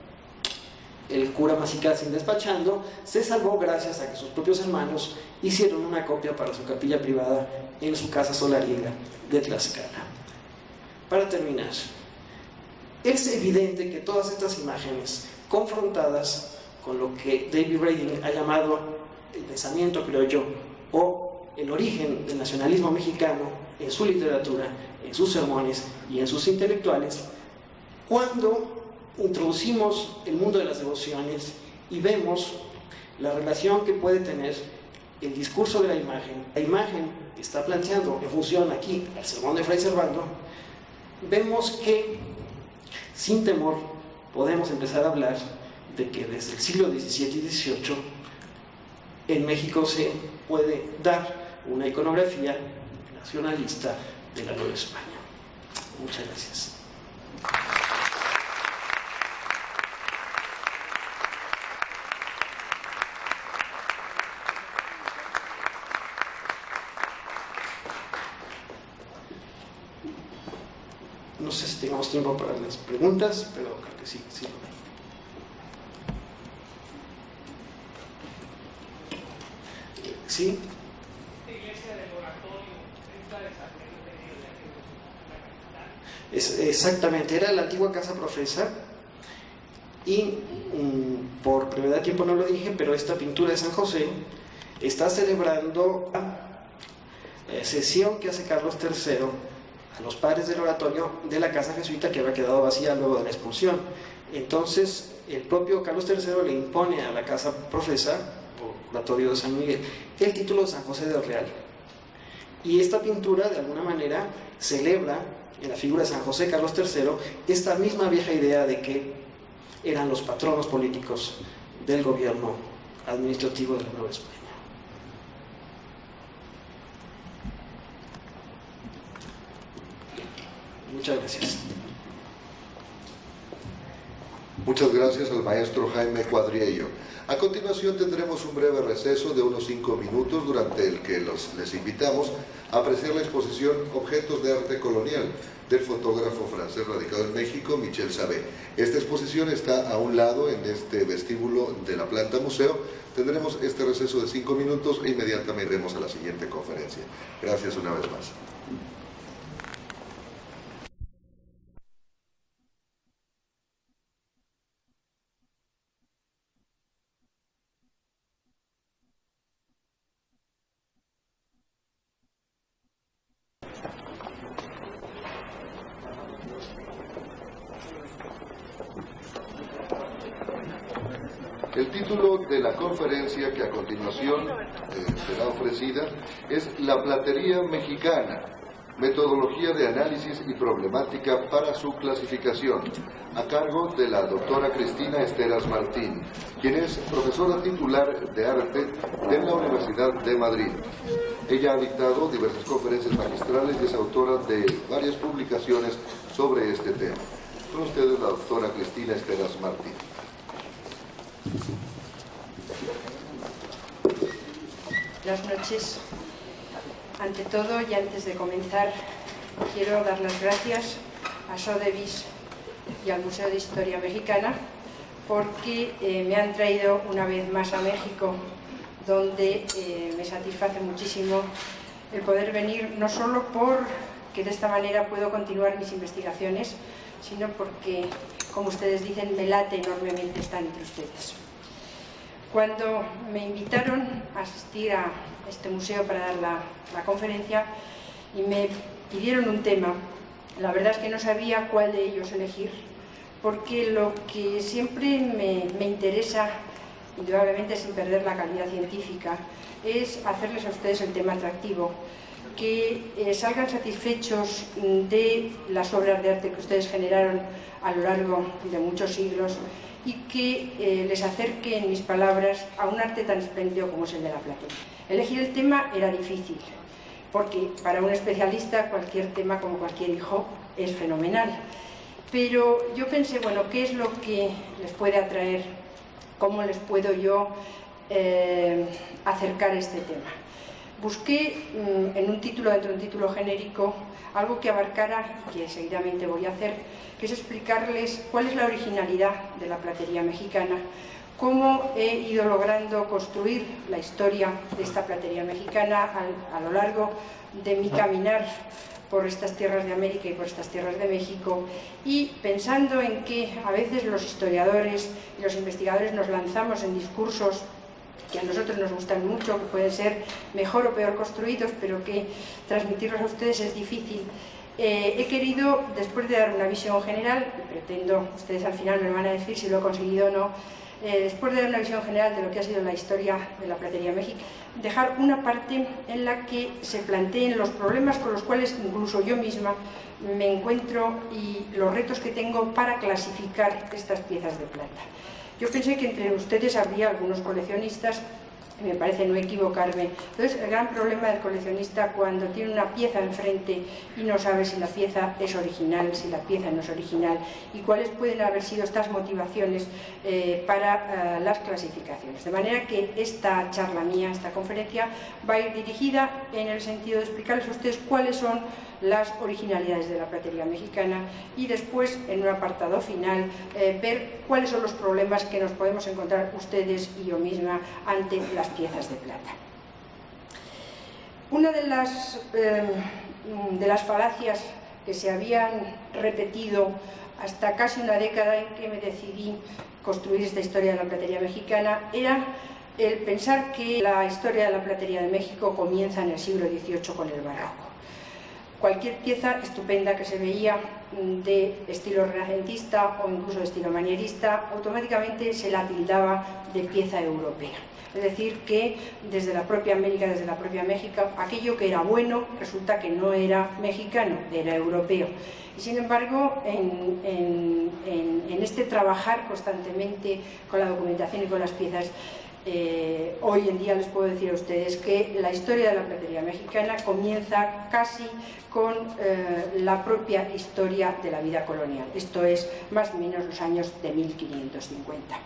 el cura Masicatzin despachando, se salvó gracias a que sus propios hermanos hicieron una copia para su capilla privada en su casa solariega de Tlaxcala. Para terminar, es evidente que todas estas imágenes confrontadas con lo que David Braden ha llamado el pensamiento criollo o el origen del nacionalismo mexicano en su literatura, en sus sermones y en sus intelectuales, cuando introducimos el mundo de las devociones y vemos la relación que puede tener el discurso de la imagen, la imagen que está planteando en función aquí al sermón de Fray Servando, vemos que sin temor podemos empezar a hablar de que desde el siglo diecisiete y dieciocho en México se puede dar una iconografía nacionalista de la Nueva España. Muchas gracias. No sé si tengamos tiempo para las preguntas, pero creo que sí, sí. ¿Sí? Es, exactamente, era la antigua Casa Profesa y mmm, por brevedad de tiempo no lo dije, pero esta pintura de San José está celebrando la eh, sesión que hace Carlos tercero a los padres del oratorio de la casa jesuita que había quedado vacía luego de la expulsión. Entonces el propio Carlos tercero le impone a la Casa Profesa, o oratorio de San Miguel, el título de San José del Real. Y esta pintura de alguna manera celebra en la figura de San José Carlos tercero esta misma vieja idea de que eran los patronos políticos del gobierno administrativo de la Nueva España. Muchas gracias. Muchas gracias al maestro Jaime Cuadriello. A continuación tendremos un breve receso de unos cinco minutos durante el que los, les invitamos a apreciar la exposición Objetos de Arte Colonial del fotógrafo francés radicado en México, Michel Sabé. Esta exposición está a un lado en este vestíbulo de la planta museo. Tendremos este receso de cinco minutos e inmediatamente iremos a la siguiente conferencia. Gracias una vez más. El título de la conferencia que a continuación eh, será ofrecida es La platería mexicana, metodología de análisis y problemática para su clasificación, a cargo de la doctora Cristina Esteras Martín, quien es profesora titular de arte en la Universidad de Madrid. Ella ha dictado diversas conferencias magistrales y es autora de varias publicaciones sobre este tema. Con ustedes la doctora Cristina Esteras Martín. Buenas noches. Ante todo y antes de comenzar, quiero dar las gracias a Sotheby's y al Museo de Historia Mexicana porque eh, me han traído una vez más a México, donde eh, me satisface muchísimo el poder venir, no solo porque de esta manera puedo continuar mis investigaciones, sino porque, como ustedes dicen, me late enormemente estar entre ustedes. Cuando me invitaron a asistir a este museo para dar la, la conferencia y me pidieron un tema, la verdad es que no sabía cuál de ellos elegir, porque lo que siempre me, me interesa, indudablemente sin perder la calidad científica, es hacerles a ustedes el tema atractivo, que eh, salgan satisfechos de las obras de arte que ustedes generaron a lo largo de muchos siglos y que eh, les acerque, en mis palabras, a un arte tan espléndido como es el de la platería. Elegir el tema era difícil, porque para un especialista cualquier tema, como cualquier hijo, es fenomenal. Pero yo pensé, bueno, ¿qué es lo que les puede atraer? ¿Cómo les puedo yo eh, acercar este tema? Busqué mmm, en un título, dentro de un título genérico, algo que abarcara, que seguidamente voy a hacer, que es explicarles cuál es la originalidad de la platería mexicana, cómo he ido logrando construir la historia de esta platería mexicana a, a lo largo de mi caminar por estas tierras de América y por estas tierras de México, y pensando en que a veces los historiadores y los investigadores nos lanzamos en discursos que a nosotros nos gustan mucho, que pueden ser mejor o peor construidos, pero que transmitirlos a ustedes es difícil. Eh, he querido, después de dar una visión general, y pretendo, ustedes al final me van a decir si lo he conseguido o no, eh, después de dar una visión general de lo que ha sido la historia de la platería mexicana, dejar una parte en la que se planteen los problemas con los cuales incluso yo misma me encuentro y los retos que tengo para clasificar estas piezas de plata. Yo pensé que entre ustedes habría algunos coleccionistas, me parece no equivocarme. Entonces, el gran problema del coleccionista cuando tiene una pieza enfrente y no sabe si la pieza es original, si la pieza no es original, y cuáles pueden haber sido estas motivaciones eh, para uh, las clasificaciones. De manera que esta charla mía, esta conferencia, va a ir dirigida en el sentido de explicarles a ustedes cuáles son las originalidades de la platería mexicana y después, en un apartado final, eh, ver cuáles son los problemas que nos podemos encontrar ustedes y yo misma ante las piezas de plata. Una de las, eh, de las falacias que se habían repetido hasta casi una década en que me decidí construir esta historia de la platería mexicana era el pensar que la historia de la platería de México comienza en el siglo dieciocho con el barroco. Cualquier pieza estupenda que se veía de estilo renacentista o incluso de estilo manierista, automáticamente se la tildaba de pieza europea. Es decir, que desde la propia América, desde la propia México, aquello que era bueno resulta que no era mexicano, era europeo. Y sin embargo, en, en, en, en este trabajar constantemente con la documentación y con las piezas, Eh, hoy en día les puedo decir a ustedes que la historia de la platería mexicana comienza casi con eh, la propia historia de la vida colonial, esto es más o menos los años de mil quinientos cincuenta.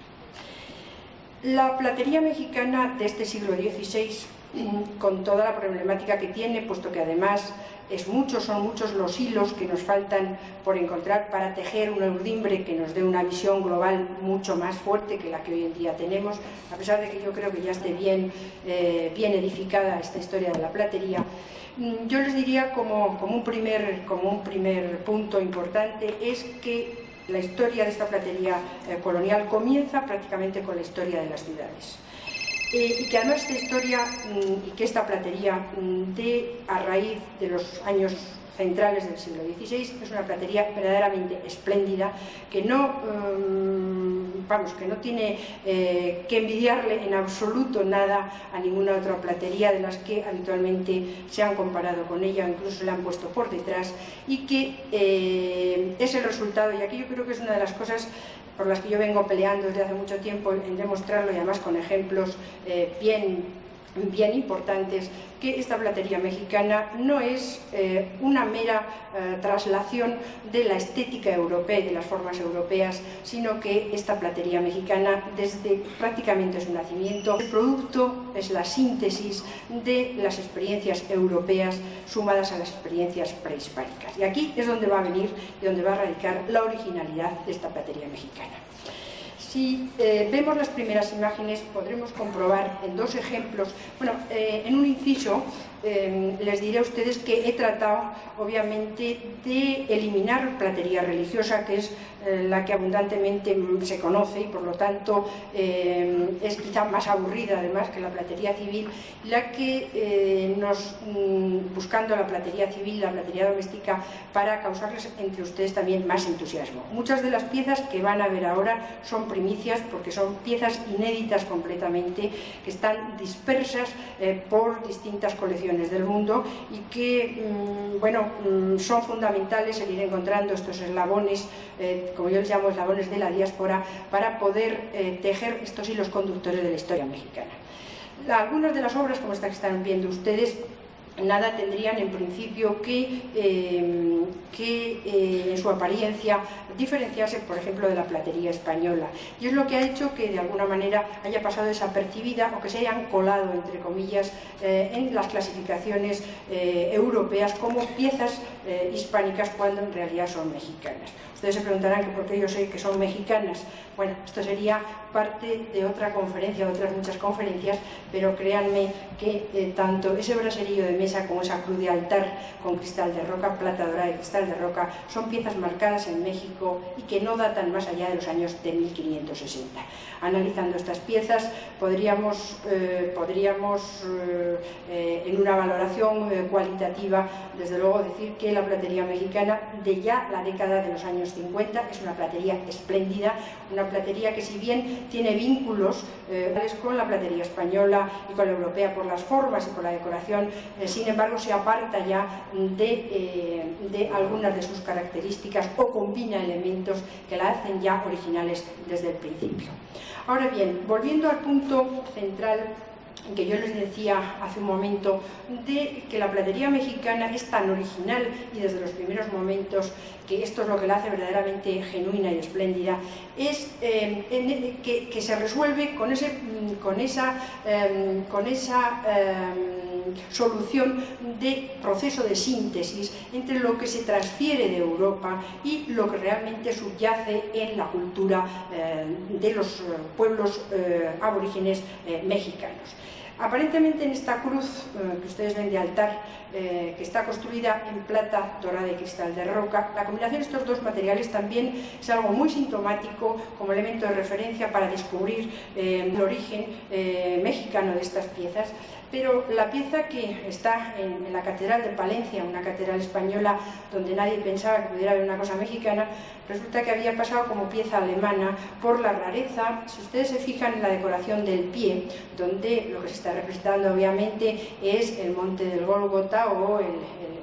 La platería mexicana de este siglo dieciséis, con toda la problemática que tiene, puesto que además es mucho, son muchos los hilos que nos faltan por encontrar para tejer una urdimbre que nos dé una visión global mucho más fuerte que la que hoy en día tenemos, a pesar de que yo creo que ya esté bien, eh, bien edificada esta historia de la platería. Yo les diría como, como, un primer, como un primer punto importante es que la historia de esta platería eh, colonial comienza prácticamente con la historia de las ciudades. Eh, y que además esta historia mm, y que esta platería mm, de a raíz de los años centrales del siglo dieciséis es una platería verdaderamente espléndida que no, um, vamos, que no tiene eh, que envidiarle en absoluto nada a ninguna otra platería de las que habitualmente se han comparado con ella o incluso se la han puesto por detrás, y que eh, es el resultado, y aquí yo creo que es una de las cosas por las que yo vengo peleando desde hace mucho tiempo en demostrarlo, y además con ejemplos eh, bien, bien importantes, que esta platería mexicana no es eh, una mera eh, traslación de la estética europea y de las formas europeas, sino que esta platería mexicana desde prácticamente su nacimiento, el producto es la síntesis de las experiencias europeas sumadas a las experiencias prehispánicas. Y aquí es donde va a venir y donde va a radicar la originalidad de esta platería mexicana. Si eh, vemos las primeras imágenes podremos comprobar en dos ejemplos, bueno, eh, en un inciso eh, les diré a ustedes que he tratado, obviamente, de eliminar platería religiosa, que es eh, la que abundantemente se conoce y, por lo tanto, eh, es quizá más aburrida, además, que la platería civil, la que eh, nos, mm, buscando la platería civil, la platería doméstica, para causarles entre ustedes también más entusiasmo. Muchas de las piezas que van a ver ahora son primicias, porque son piezas inéditas completamente, que están dispersas eh, por distintas colecciones del mundo y que, mmm, bueno, mmm, son fundamentales el ir encontrando estos eslabones, eh, como yo les llamo eslabones de la diáspora, para poder eh, tejer estos hilos conductores de la historia mexicana. Algunas de las obras, como esta que están viendo ustedes, nada tendrían en principio que, eh, que eh, en su apariencia diferenciarse, por ejemplo, de la platería española, y es lo que ha hecho que de alguna manera haya pasado desapercibida o que se hayan colado, entre comillas, eh, en las clasificaciones eh, europeas como piezas eh, hispánicas, cuando en realidad son mexicanas. Ustedes se preguntarán que por qué yo sé que son mexicanas. Bueno, esto sería parte de otra conferencia, de otras muchas conferencias, pero créanme que eh, tanto ese braserillo de mesa como esa cruz de altar con cristal de roca, plata dorada y cristal de roca, son piezas marcadas en México y que no datan más allá de los años de mil quinientos sesenta. Analizando estas piezas, podríamos, eh, podríamos eh, eh, en una valoración eh, cualitativa, desde luego decir que la platería mexicana de ya la década de los años cincuenta es una platería espléndida, una platería que, si bien tiene vínculos eh, con la platería española y con la europea por las formas y por la decoración, eh, sin embargo se aparta ya de, eh, de algunas de sus características o combina elementos que la hacen ya originales desde el principio. Ahora bien, volviendo al punto central que yo les decía hace un momento, de que la platería mexicana es tan original y desde los primeros momentos, que esto es lo que la hace verdaderamente genuina y espléndida, es eh, en, que, que se resuelve con, ese, con esa, eh, con esa eh, solución de proceso de síntesis entre lo que se transfiere de Europa y lo que realmente subyace en la cultura eh, de los pueblos eh, aborígenes eh, mexicanos. Aparentemente, en esta cruz eh, que ustedes ven de altar, eh, que está construida en plata dorada y cristal de roca, la combinación de estos dos materiales también es algo muy sintomático como elemento de referencia para descubrir eh, el origen eh, mexicano de estas piezas. Pero la pieza que está en, en la Catedral de Palencia, una catedral española donde nadie pensaba que pudiera haber una cosa mexicana, resulta que había pasado como pieza alemana por la rareza. Si ustedes se fijan en la decoración del pie, donde lo que se está representando obviamente es el monte del Gólgota o el,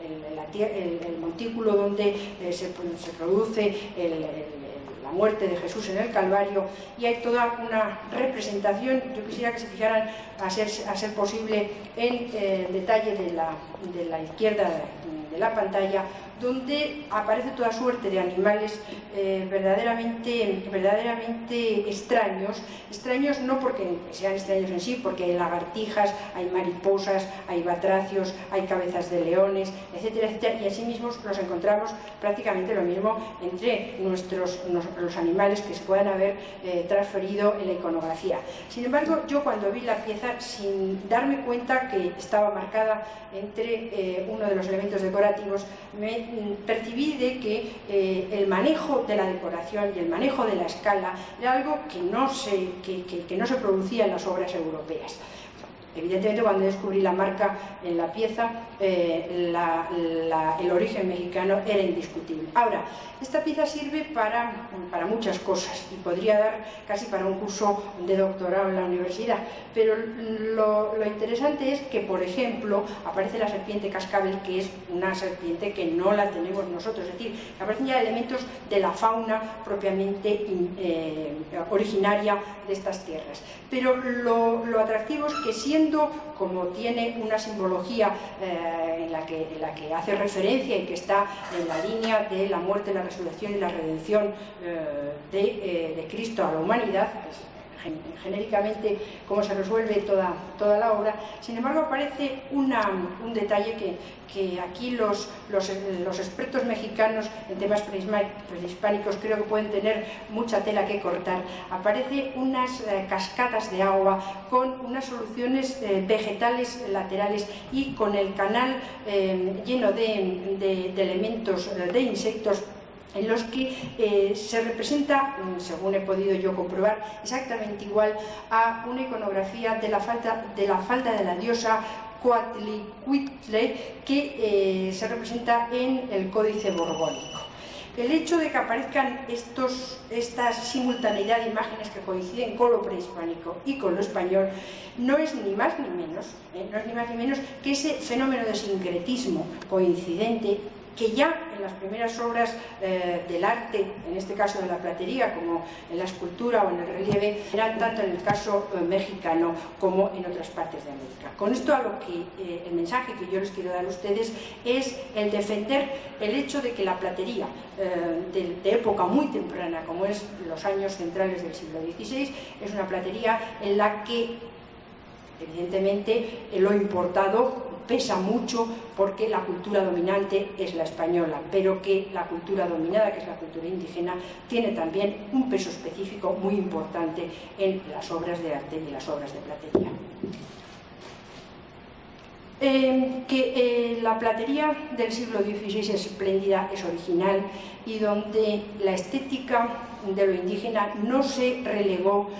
el, el, el, el montículo donde eh, se, se produce el, el la muerte de Jesús en el Calvario, y hay toda una representación. Yo quisiera que se fijaran, a ser, a ser posible, en eh, el detalle de la, de la izquierda de, de la pantalla, donde aparece toda suerte de animales eh, verdaderamente, verdaderamente extraños, extraños no porque sean extraños en sí, porque hay lagartijas, hay mariposas, hay batracios, hay cabezas de leones, etcétera, etcétera, y así mismos los encontramos prácticamente lo mismo entre nuestros, nos, los animales que se puedan haber eh, transferido en la iconografía. Sin embargo, yo cuando vi la pieza, sin darme cuenta que estaba marcada entre eh, uno de los elementos decorativos, me percibí de que eh, el manejo de la decoración y el manejo de la escala era algo que no se, que, que, que no se producía en las obras europeas. Evidentemente, cuando descubrí la marca en la pieza, eh, la, la, el origen mexicano era indiscutible. Ahora, esta pieza sirve para, para muchas cosas y podría dar casi para un curso de doctorado en la universidad, pero lo, lo interesante es que, por ejemplo, aparece la serpiente cascabel, que es una serpiente que no la tenemos nosotros, es decir, que aparecen ya elementos de la fauna propiamente eh, originaria de estas tierras. Pero lo, lo atractivo es que, siendo como tiene una simbología eh, en, la que, en la que hace referencia y que está en la línea de la muerte, la resurrección y la redención eh, de, eh, de Cristo a la humanidad, genéricamente cómo se resuelve toda, toda la obra. Sin embargo, aparece una, un detalle que, que aquí los, los, los expertos mexicanos en temas prehispánicos creo que pueden tener mucha tela que cortar. Aparece unas eh, cascadas de agua con unas soluciones eh, vegetales laterales y con el canal eh, lleno de, de, de elementos, de insectos, en los que eh, se representa, según he podido yo comprobar, exactamente igual a una iconografía de la, falta, de, la falda de la diosa Coatlicuitle que eh, se representa en el Códice Borbónico. El hecho de que aparezcan estos, esta simultaneidad de imágenes que coinciden con lo prehispánico y con lo español no es ni más ni menos, eh, no es ni más ni menos que ese fenómeno de sincretismo coincidente que ya en las primeras obras eh, del arte, en este caso de la platería, como en la escultura o en el relieve, eran tanto en el caso eh, mexicano como en otras partes de América. Con esto a lo que eh, el mensaje que yo les quiero dar a ustedes es el defender el hecho de que la platería eh, de, de época muy temprana, como es los años centrales del siglo dieciséis, es una platería en la que evidentemente lo importado pesa mucho porque la cultura dominante es la española, pero que la cultura dominada, que es la cultura indígena, tiene también un peso específico muy importante en las obras de arte y las obras de platería. Eh, que eh, la platería del siglo dieciséis es espléndida, es original y donde la estética de lo indígena no se relegó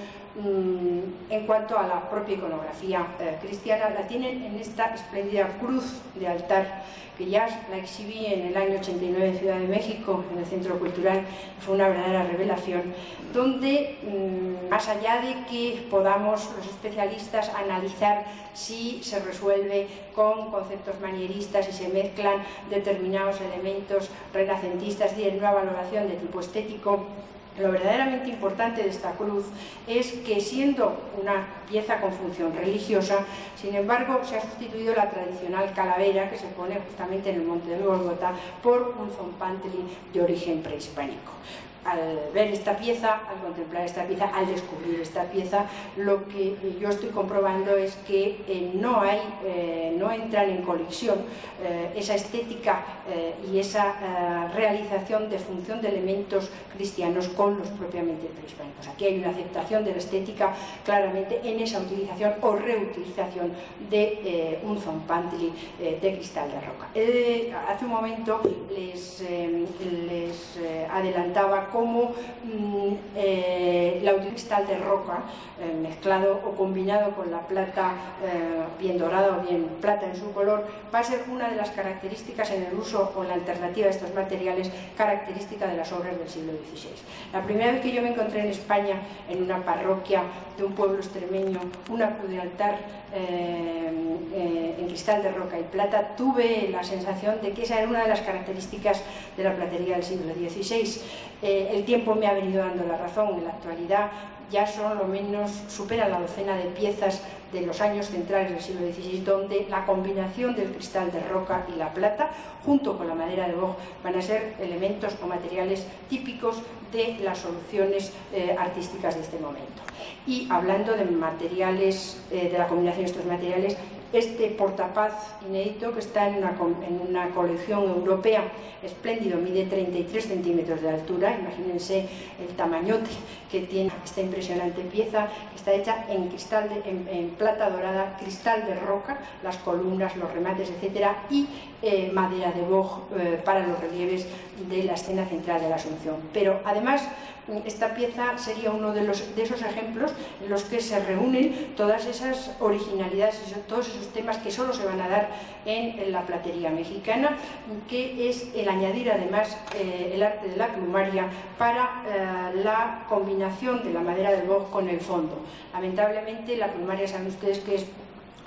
en cuanto a la propia iconografía eh, cristiana, la tienen en esta espléndida cruz de altar que ya la exhibí en el año ochenta y nueve en Ciudad de México, en el Centro Cultural. Fue una verdadera revelación, donde mmm, más allá de que podamos los especialistas analizar si se resuelve con conceptos manieristas y se mezclan determinados elementos renacentistas y en una valoración de tipo estético, lo verdaderamente importante de esta cruz es que, siendo una pieza con función religiosa, sin embargo se ha sustituido la tradicional calavera que se pone justamente en el monte del Gólgota por un zompantli de origen prehispánico. Al ver esta pieza, al contemplar esta pieza, al descubrir esta pieza, lo que yo estoy comprobando es que eh, no hay, eh, no entran en colisión eh, esa estética eh, y esa eh, realización de función de elementos cristianos con los propiamente prehispánicos. Aquí hay una aceptación de la estética claramente en esa utilización o reutilización de eh, un zompantli eh, de cristal de roca. Eh, hace un momento les, eh, les eh, adelantaba cómo mmm, eh, la utilización de cristal de roca eh, mezclado o combinado con la plata eh, bien dorada o bien plata en su color va a ser una de las características en el uso o en la alternativa de estos materiales característica de las obras del siglo dieciséis. La primera vez que yo me encontré en España en una parroquia de un pueblo extremeño una cruz de altar eh, eh, en cristal de roca y plata, tuve la sensación de que esa era una de las características de la platería del siglo dieciséis. Eh, el tiempo me ha venido dando la razón. En la actualidad ya son lo menos, superan la docena de piezas de los años centrales del siglo dieciséis, donde la combinación del cristal de roca y la plata, junto con la madera de boj, van a ser elementos o materiales típicos de las soluciones eh, artísticas de este momento. Y hablando de materiales, eh, de la combinación de estos materiales, este portapaz inédito que está en una, en una colección europea espléndido, mide treinta y tres centímetros de altura, imagínense el tamañote que tiene esta impresionante pieza, que está hecha en, cristal de, en, en plata dorada, cristal de roca, las columnas, los remates, etcétera, y eh, madera de boj eh, para los relieves de la escena central de la Asunción. Pero además esta pieza sería uno de, los, de esos ejemplos en los que se reúnen todas esas originalidades, todos esos temas que solo se van a dar en, en la platería mexicana, que es el añadir además eh, el arte de la plumaria para eh, la combinación de la madera del boj con el fondo. Lamentablemente la plumaria, saben ustedes que es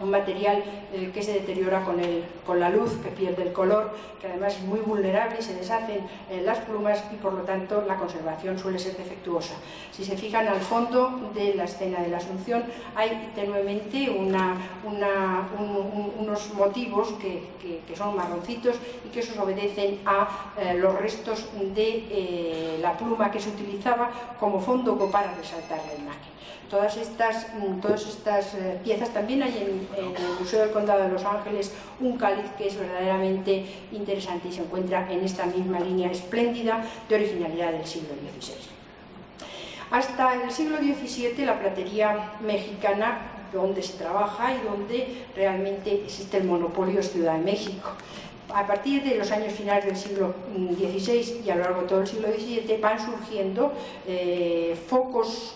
un material eh, que se deteriora con, el, con la luz, que pierde el color, que además es muy vulnerable y se deshacen eh, las plumas y por lo tanto la conservación suele ser defectuosa. Si se fijan al fondo de la escena de la Asunción hay tenuemente una, una, un, un, unos motivos que, que, que son marroncitos y que esos obedecen a eh, los restos de eh, la pluma que se utilizaba como fondo para resaltar la imagen. Todas estas, todas estas eh, piezas, también hay en, en el Museo del Condado de Los Ángeles un cáliz que es verdaderamente interesante y se encuentra en esta misma línea espléndida de originalidad del siglo dieciséis. Hasta el siglo diecisiete la platería mexicana, donde se trabaja y donde realmente existe el monopolio, es Ciudad de México. A partir de los años finales del siglo dieciséis y a lo largo de todo el siglo diecisiete van surgiendo eh, focos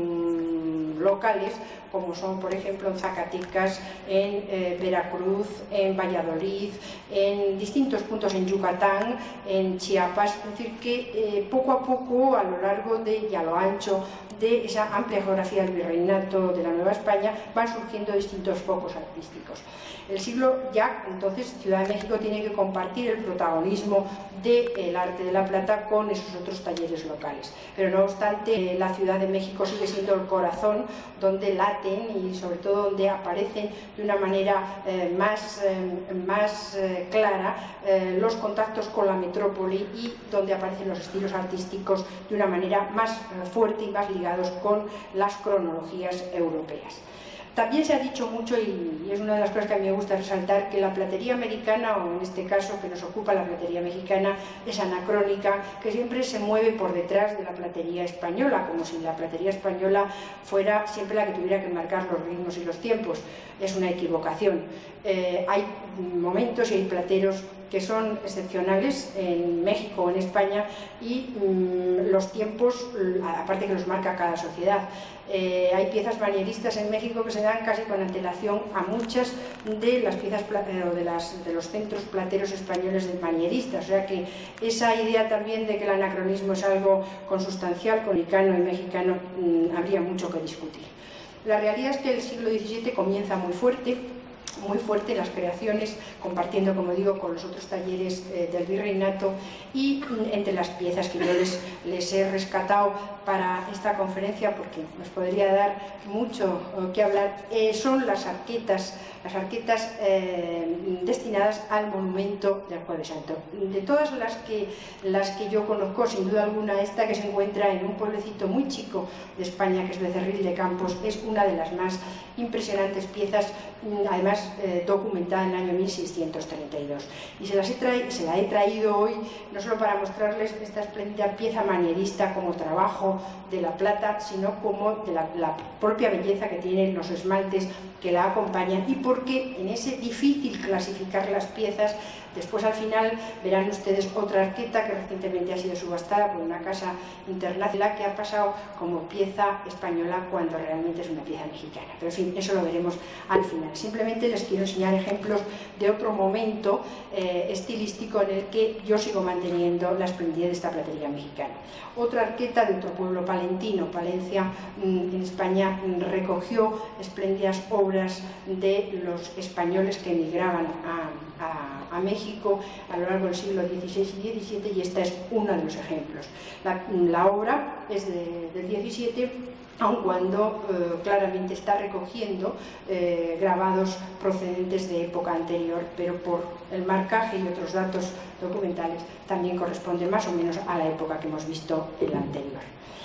um, locales, como son por ejemplo en Zacatecas, en eh, Veracruz, en Valladolid, en distintos puntos en Yucatán, en Chiapas, es decir que eh, poco a poco a lo largo de, y a lo ancho de esa amplia geografía del virreinato de la Nueva España van surgiendo distintos focos artísticos. El siglo ya, entonces, Ciudad de México tiene que compartir el protagonismo del arte de la plata con esos otros talleres locales. Pero no obstante, la Ciudad de México sigue siendo el corazón donde laten y sobre todo donde aparecen de una manera eh, más, eh, más eh, clara eh, los contactos con la metrópoli y donde aparecen los estilos artísticos de una manera más eh, fuerte y más ligados con las cronologías europeas. También se ha dicho mucho, y es una de las cosas que a mí me gusta resaltar, que la platería americana, o en este caso que nos ocupa la platería mexicana, es anacrónica, que siempre se mueve por detrás de la platería española, como si la platería española fuera siempre la que tuviera que marcar los ritmos y los tiempos. Es una equivocación. Eh, hay momentos y hay plateros que son excepcionales en México o en España y mmm, los tiempos, aparte que los marca cada sociedad. Eh, hay piezas manieristas en México que se dan casi con antelación a muchas de las piezas o de, las, de los centros plateros españoles de manieristas, o sea que esa idea también de que el anacronismo es algo consustancial con mexicano y mexicano mmm, habría mucho que discutir. La realidad es que el siglo diecisiete comienza muy fuerte, muy fuerte las creaciones, compartiendo, como digo, con los otros talleres eh, del virreinato, y entre las piezas que yo les, les he rescatado para esta conferencia, porque nos podría dar mucho eh, que hablar, eh, son las arquetas, las arquetas eh, destinadas al monumento del Jueves Santo. De todas las que, las que yo conozco, sin duda alguna, esta que se encuentra en un pueblecito muy chico de España, que es Becerril de Campos, es una de las más impresionantes piezas, además eh, documentada en el año mil seiscientos treinta y dos. Y se, las he traído, se la he traído hoy no solo para mostrarles esta espléndida pieza manierista como trabajo de la plata, sino como de la, la propia belleza que tienen los esmaltes que la acompañan, y porque en ese difícil clasificar las piezas, después al final verán ustedes otra arqueta que recientemente ha sido subastada por una casa internacional que ha pasado como pieza española cuando realmente es una pieza mexicana. Pero en fin, eso lo veremos al final. Simplemente les quiero enseñar ejemplos de otro momento eh, estilístico en el que yo sigo manteniendo la esplendidez de esta platería mexicana. Otra arqueta de otro pueblo palentino. Palencia en España recogió espléndidas obras de los españoles que emigraban a, a, a México a lo largo del siglo dieciséis y diecisiete, y esta es uno de los ejemplos. La, la obra es de, del diecisiete, aun cuando eh, claramente está recogiendo eh, grabados procedentes de época anterior, pero por el marcaje y otros datos documentales también corresponde más o menos a la época que hemos visto en la anterior.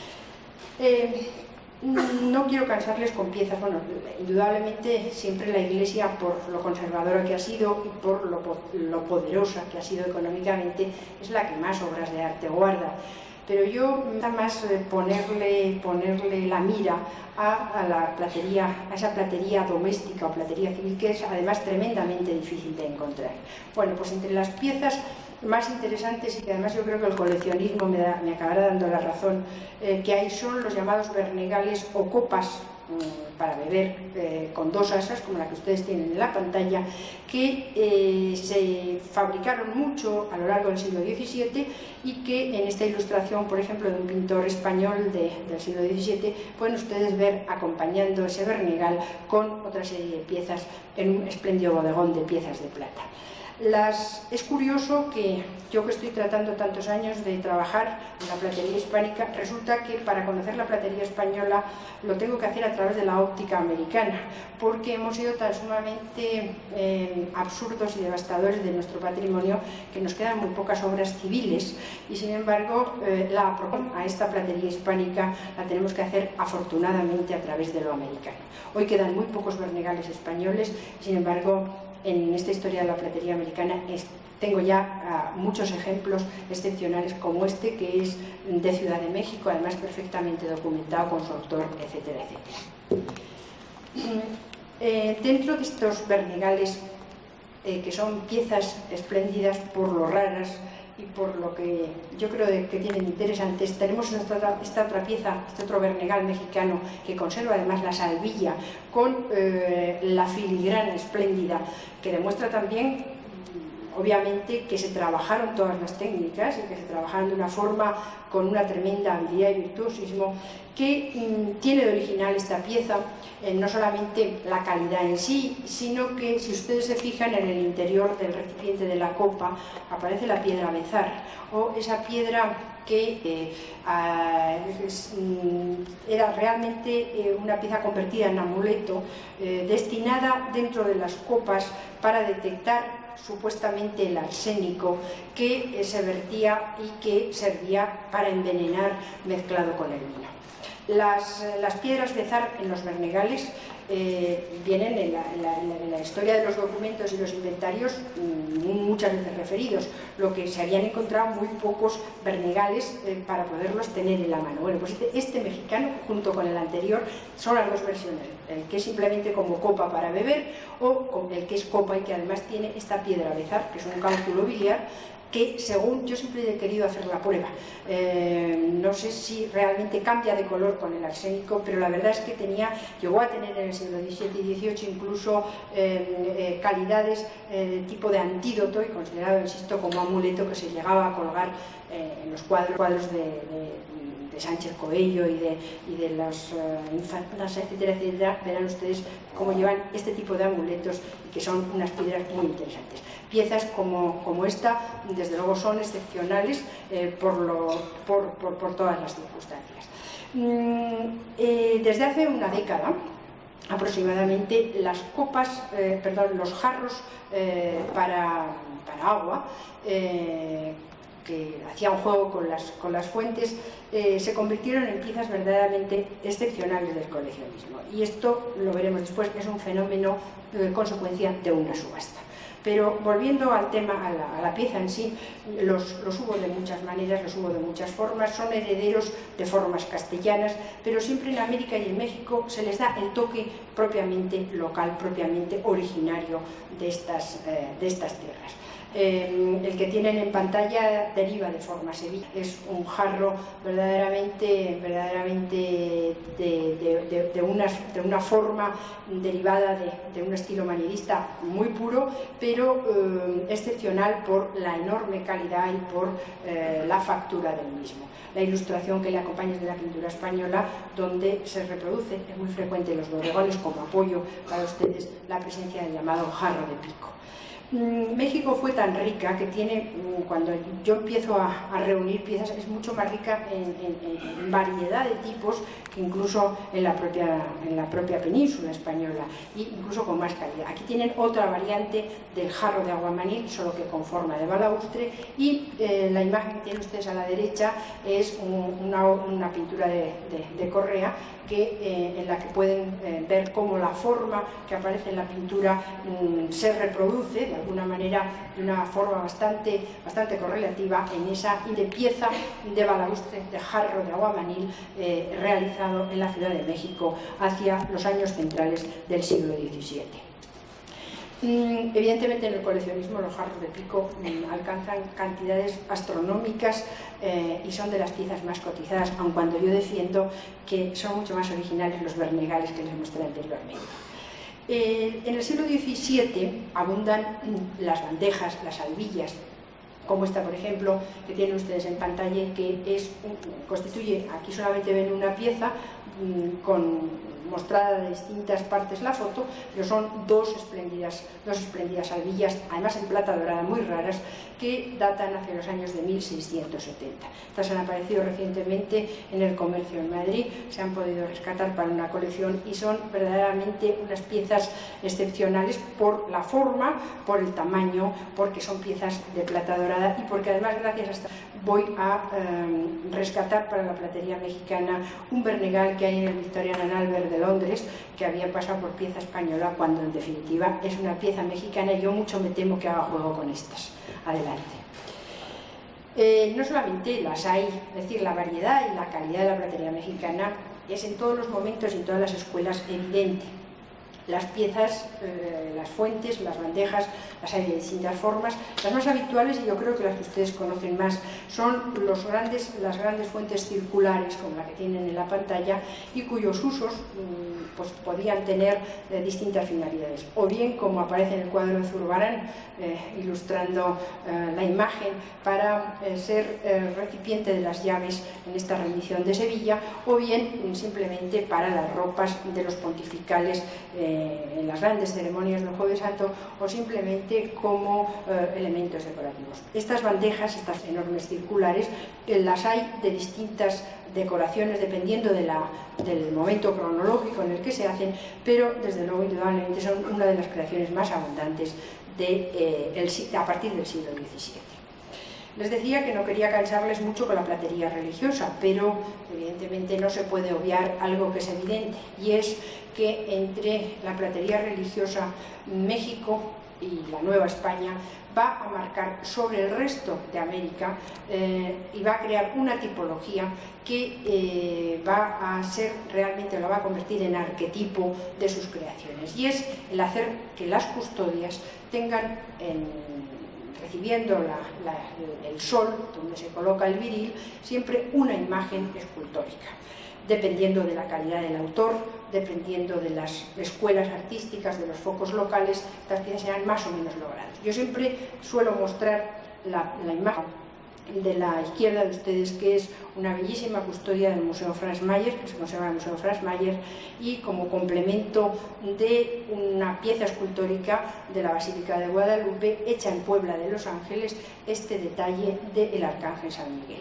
Eh, no quiero cansarles con piezas, bueno, indudablemente siempre la Iglesia, por lo conservadora que ha sido y por lo, lo poderosa que ha sido económicamente, es la que más obras de arte guarda. Pero yo nada más ponerle, ponerle la mira a, a la platería, a esa platería doméstica o platería civil, que es además tremendamente difícil de encontrar. Bueno, pues entre las piezas más interesantes, y que además yo creo que el coleccionismo me, da, me acabará dando la razón, eh, que hay son los llamados vernegales o copas para beber eh, con dos asas, como la que ustedes tienen en la pantalla, que eh, se fabricaron mucho a lo largo del siglo diecisiete y que en esta ilustración, por ejemplo, de un pintor español de, del siglo diecisiete, pueden ustedes ver acompañando ese bernegal con otra serie de piezas en un espléndido bodegón de piezas de plata. Las, es curioso que yo que estoy tratando tantos años de trabajar en la platería hispánica, resulta que para conocer la platería española lo tengo que hacer a través de la óptica americana, porque hemos sido tan sumamente eh, absurdos y devastadores de nuestro patrimonio que nos quedan muy pocas obras civiles y sin embargo eh, la a esta platería hispánica la tenemos que hacer afortunadamente a través de lo americano. Hoy quedan muy pocos bernegales españoles, sin embargo en esta historia de la platería americana es, tengo ya uh, muchos ejemplos excepcionales como este, que es de Ciudad de México, además perfectamente documentado con su autor, etcétera, etcétera. Eh, dentro de estos bernegales, eh, que son piezas espléndidas por lo raras y por lo que yo creo de, que tienen interesantes, tenemos esta, esta otra pieza, este otro bernegal mexicano que conserva además la salvilla con eh, la filigrana espléndida, que demuestra también obviamente que se trabajaron todas las técnicas y que se trabajaron de una forma con una tremenda habilidad y virtuosismo, que mmm, tiene de original esta pieza eh, no solamente la calidad en sí, sino que si ustedes se fijan en el interior del recipiente de la copa aparece la piedra bezar, o esa piedra que eh, a, es, mm, era realmente eh, una pieza convertida en amuleto, eh, destinada dentro de las copas para detectar supuestamente el arsénico que eh, se vertía y que servía para envenenar mezclado con el vino. Las, las piedras bezar en los bernegales eh, vienen en la, en, la, en la historia de los documentos y los inventarios mmm, muchas veces referidos, lo que se habían encontrado muy pocos bernegales eh, para poderlos tener en la mano. Bueno, pues este, este mexicano, junto con el anterior, son las dos versiones, el que es simplemente como copa para beber o el que es copa y que además tiene esta piedra bezar, que es un cálculo biliar, que según yo siempre he querido hacer la prueba, eh, no sé si realmente cambia de color con el arsénico, pero la verdad es que tenía, llegó a tener en el siglo diecisiete y dieciocho incluso eh, eh, calidades eh, de tipo de antídoto y considerado, insisto, como amuleto que se llegaba a colgar eh, en los cuadros, cuadros de, de de Sánchez Coello y de, y de las uh, infantas, etcétera, etcétera. Verán ustedes cómo llevan este tipo de amuletos y que son unas piedras muy interesantes. Piezas como, como esta, desde luego, son excepcionales eh, por, lo, por, por, por todas las circunstancias. Mm, eh, desde hace una década, aproximadamente, las copas, eh, perdón, los jarros eh, para, para agua, eh, que hacían juego con las, con las fuentes, eh, se convirtieron en piezas verdaderamente excepcionales del coleccionismo. Y esto, lo veremos después, es un fenómeno de consecuencia de una subasta. Pero volviendo al tema, a la, a la pieza en sí, los, los hubo de muchas maneras, los hubo de muchas formas, son herederos de formas castellanas, pero siempre en América y en México se les da el toque propiamente local, propiamente originario de estas, eh, de estas tierras. Eh, el que tienen en pantalla deriva de forma sevilla, es un jarro verdaderamente, verdaderamente de, de, de, de, una, de una forma derivada de, de un estilo manierista muy puro, pero eh, excepcional por la enorme calidad y por eh, la factura del mismo. La ilustración que le acompaña es de la pintura española, donde se reproduce, es muy frecuente en los bodegones como apoyo para ustedes, la presencia del llamado jarro de pico. México fue tan rica que tiene, cuando yo empiezo a, a reunir piezas, es mucho más rica en, en, en variedad de tipos que incluso en la, propia, en la propia península española, e incluso con más calidad. Aquí tienen otra variante del jarro de aguamanil, solo que con forma de balaustre, y eh, la imagen que tienen ustedes a la derecha es un, una, una pintura de, de, de Correa, que, eh, en la que pueden eh, ver cómo la forma que aparece en la pintura mm, se reproduce de alguna manera de una forma bastante, bastante correlativa en esa de pieza de balaustre, de jarro de aguamanil eh, realizado en la Ciudad de México hacia los años centrales del siglo diecisiete. Evidentemente en el coleccionismo los jarros de pico alcanzan cantidades astronómicas eh, y son de las piezas más cotizadas, aun cuando yo defiendo que son mucho más originales los bernegales que les mostré anteriormente. Eh, en el siglo diecisiete abundan las bandejas, las albillas, como esta por ejemplo que tienen ustedes en pantalla, que es, constituye, aquí solamente ven una pieza mmm, con mostrada de distintas partes la foto, pero son dos espléndidas, dos espléndidas albillas, además en plata dorada, muy raras, que datan hacia los años de mil seiscientos setenta. Estas han aparecido recientemente en el comercio en Madrid, se han podido rescatar para una colección y son verdaderamente unas piezas excepcionales por la forma, por el tamaño, porque son piezas de plata dorada y porque además gracias a esta voy a eh, rescatar para la platería mexicana un bernegal que hay en el Victorian and Albert de Londres, que había pasado por pieza española cuando en definitiva es una pieza mexicana y yo mucho me temo que haga juego con estas. Adelante. Eh, no solamente las hay, es decir, la variedad y la calidad de la platería mexicana es en todos los momentos y en todas las escuelas evidente. Las piezas, eh, las fuentes, las bandejas, las hay de distintas formas. Las más habituales, y yo creo que las que ustedes conocen más, son los grandes, las grandes fuentes circulares, como la que tienen en la pantalla, y cuyos usos mmm, pues, podían tener eh, distintas finalidades. O bien, como aparece en el cuadro de Zurbarán, eh, ilustrando eh, la imagen, para eh, ser eh, recipiente de las llaves en esta rendición de Sevilla, o bien simplemente para las ropas de los pontificales eh, en las grandes ceremonias del Jueves Santo o simplemente como eh, elementos decorativos. Estas bandejas, estas enormes circulares, eh, las hay de distintas decoraciones dependiendo de la, del momento cronológico en el que se hacen, pero desde luego indudablemente son una de las creaciones más abundantes de, eh, el, a partir del siglo diecisiete. Les decía que no quería cansarles mucho con la platería religiosa, pero evidentemente no se puede obviar algo que es evidente, y es que entre la platería religiosa México y la Nueva España va a marcar sobre el resto de América eh, y va a crear una tipología que eh, va a ser realmente, la va a convertir en arquetipo de sus creaciones, y es el hacer que las custodias tengan en recibiendo la, la, el sol, donde se coloca el viril, siempre una imagen escultórica, dependiendo de la calidad del autor, dependiendo de las escuelas artísticas, de los focos locales, estas piezas serán más o menos logradas. Yo siempre suelo mostrar la, la imagen de la izquierda de ustedes, que es una bellísima custodia del Museo Franz Mayer, que se conserva en el Museo Franz Mayer, y como complemento de una pieza escultórica de la Basílica de Guadalupe, hecha en Puebla de Los Ángeles, este detalle del Arcángel San Miguel.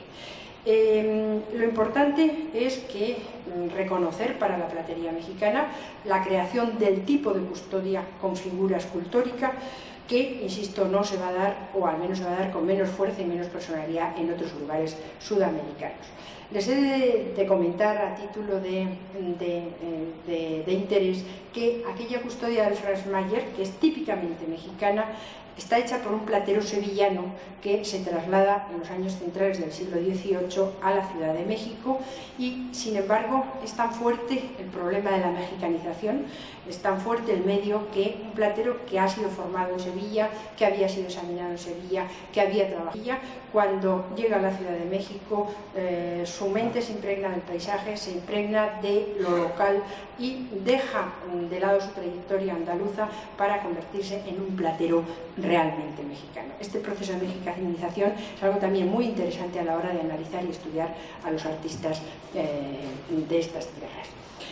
Eh, lo importante es que reconocer para la platería mexicana la creación del tipo de custodia con figura escultórica, que, insisto, no se va a dar, o al menos se va a dar con menos fuerza y menos personalidad en otros lugares sudamericanos. Les he de, de comentar a título de, de, de, de interés que aquella custodia del Franz Mayer, que es típicamente mexicana, está hecha por un platero sevillano que se traslada en los años centrales del siglo dieciocho a la Ciudad de México, y sin embargo es tan fuerte el problema de la mexicanización, es tan fuerte el medio, que un platero que ha sido formado en Sevilla, que había sido examinado en Sevilla, que había trabajado en Sevilla, cuando llega a la Ciudad de México eh, su mente se impregna del paisaje, se impregna de lo local y deja de lado su trayectoria andaluza para convertirse en un platero realmente mexicano. Este proceso de mexicanización es algo también muy interesante a la hora de analizar y estudiar a los artistas eh, de estas tierras.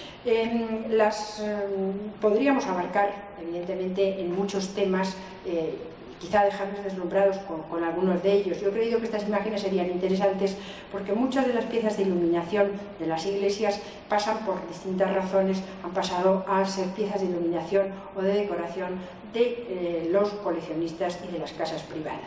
Eh, las, eh, podríamos abarcar, evidentemente, en muchos temas, eh, quizá dejarles deslumbrados con, con algunos de ellos. Yo he creído que estas imágenes serían interesantes porque muchas de las piezas de iluminación de las iglesias pasan por distintas razones, han pasado a ser piezas de iluminación o de decoración de eh, los coleccionistas y de las casas privadas.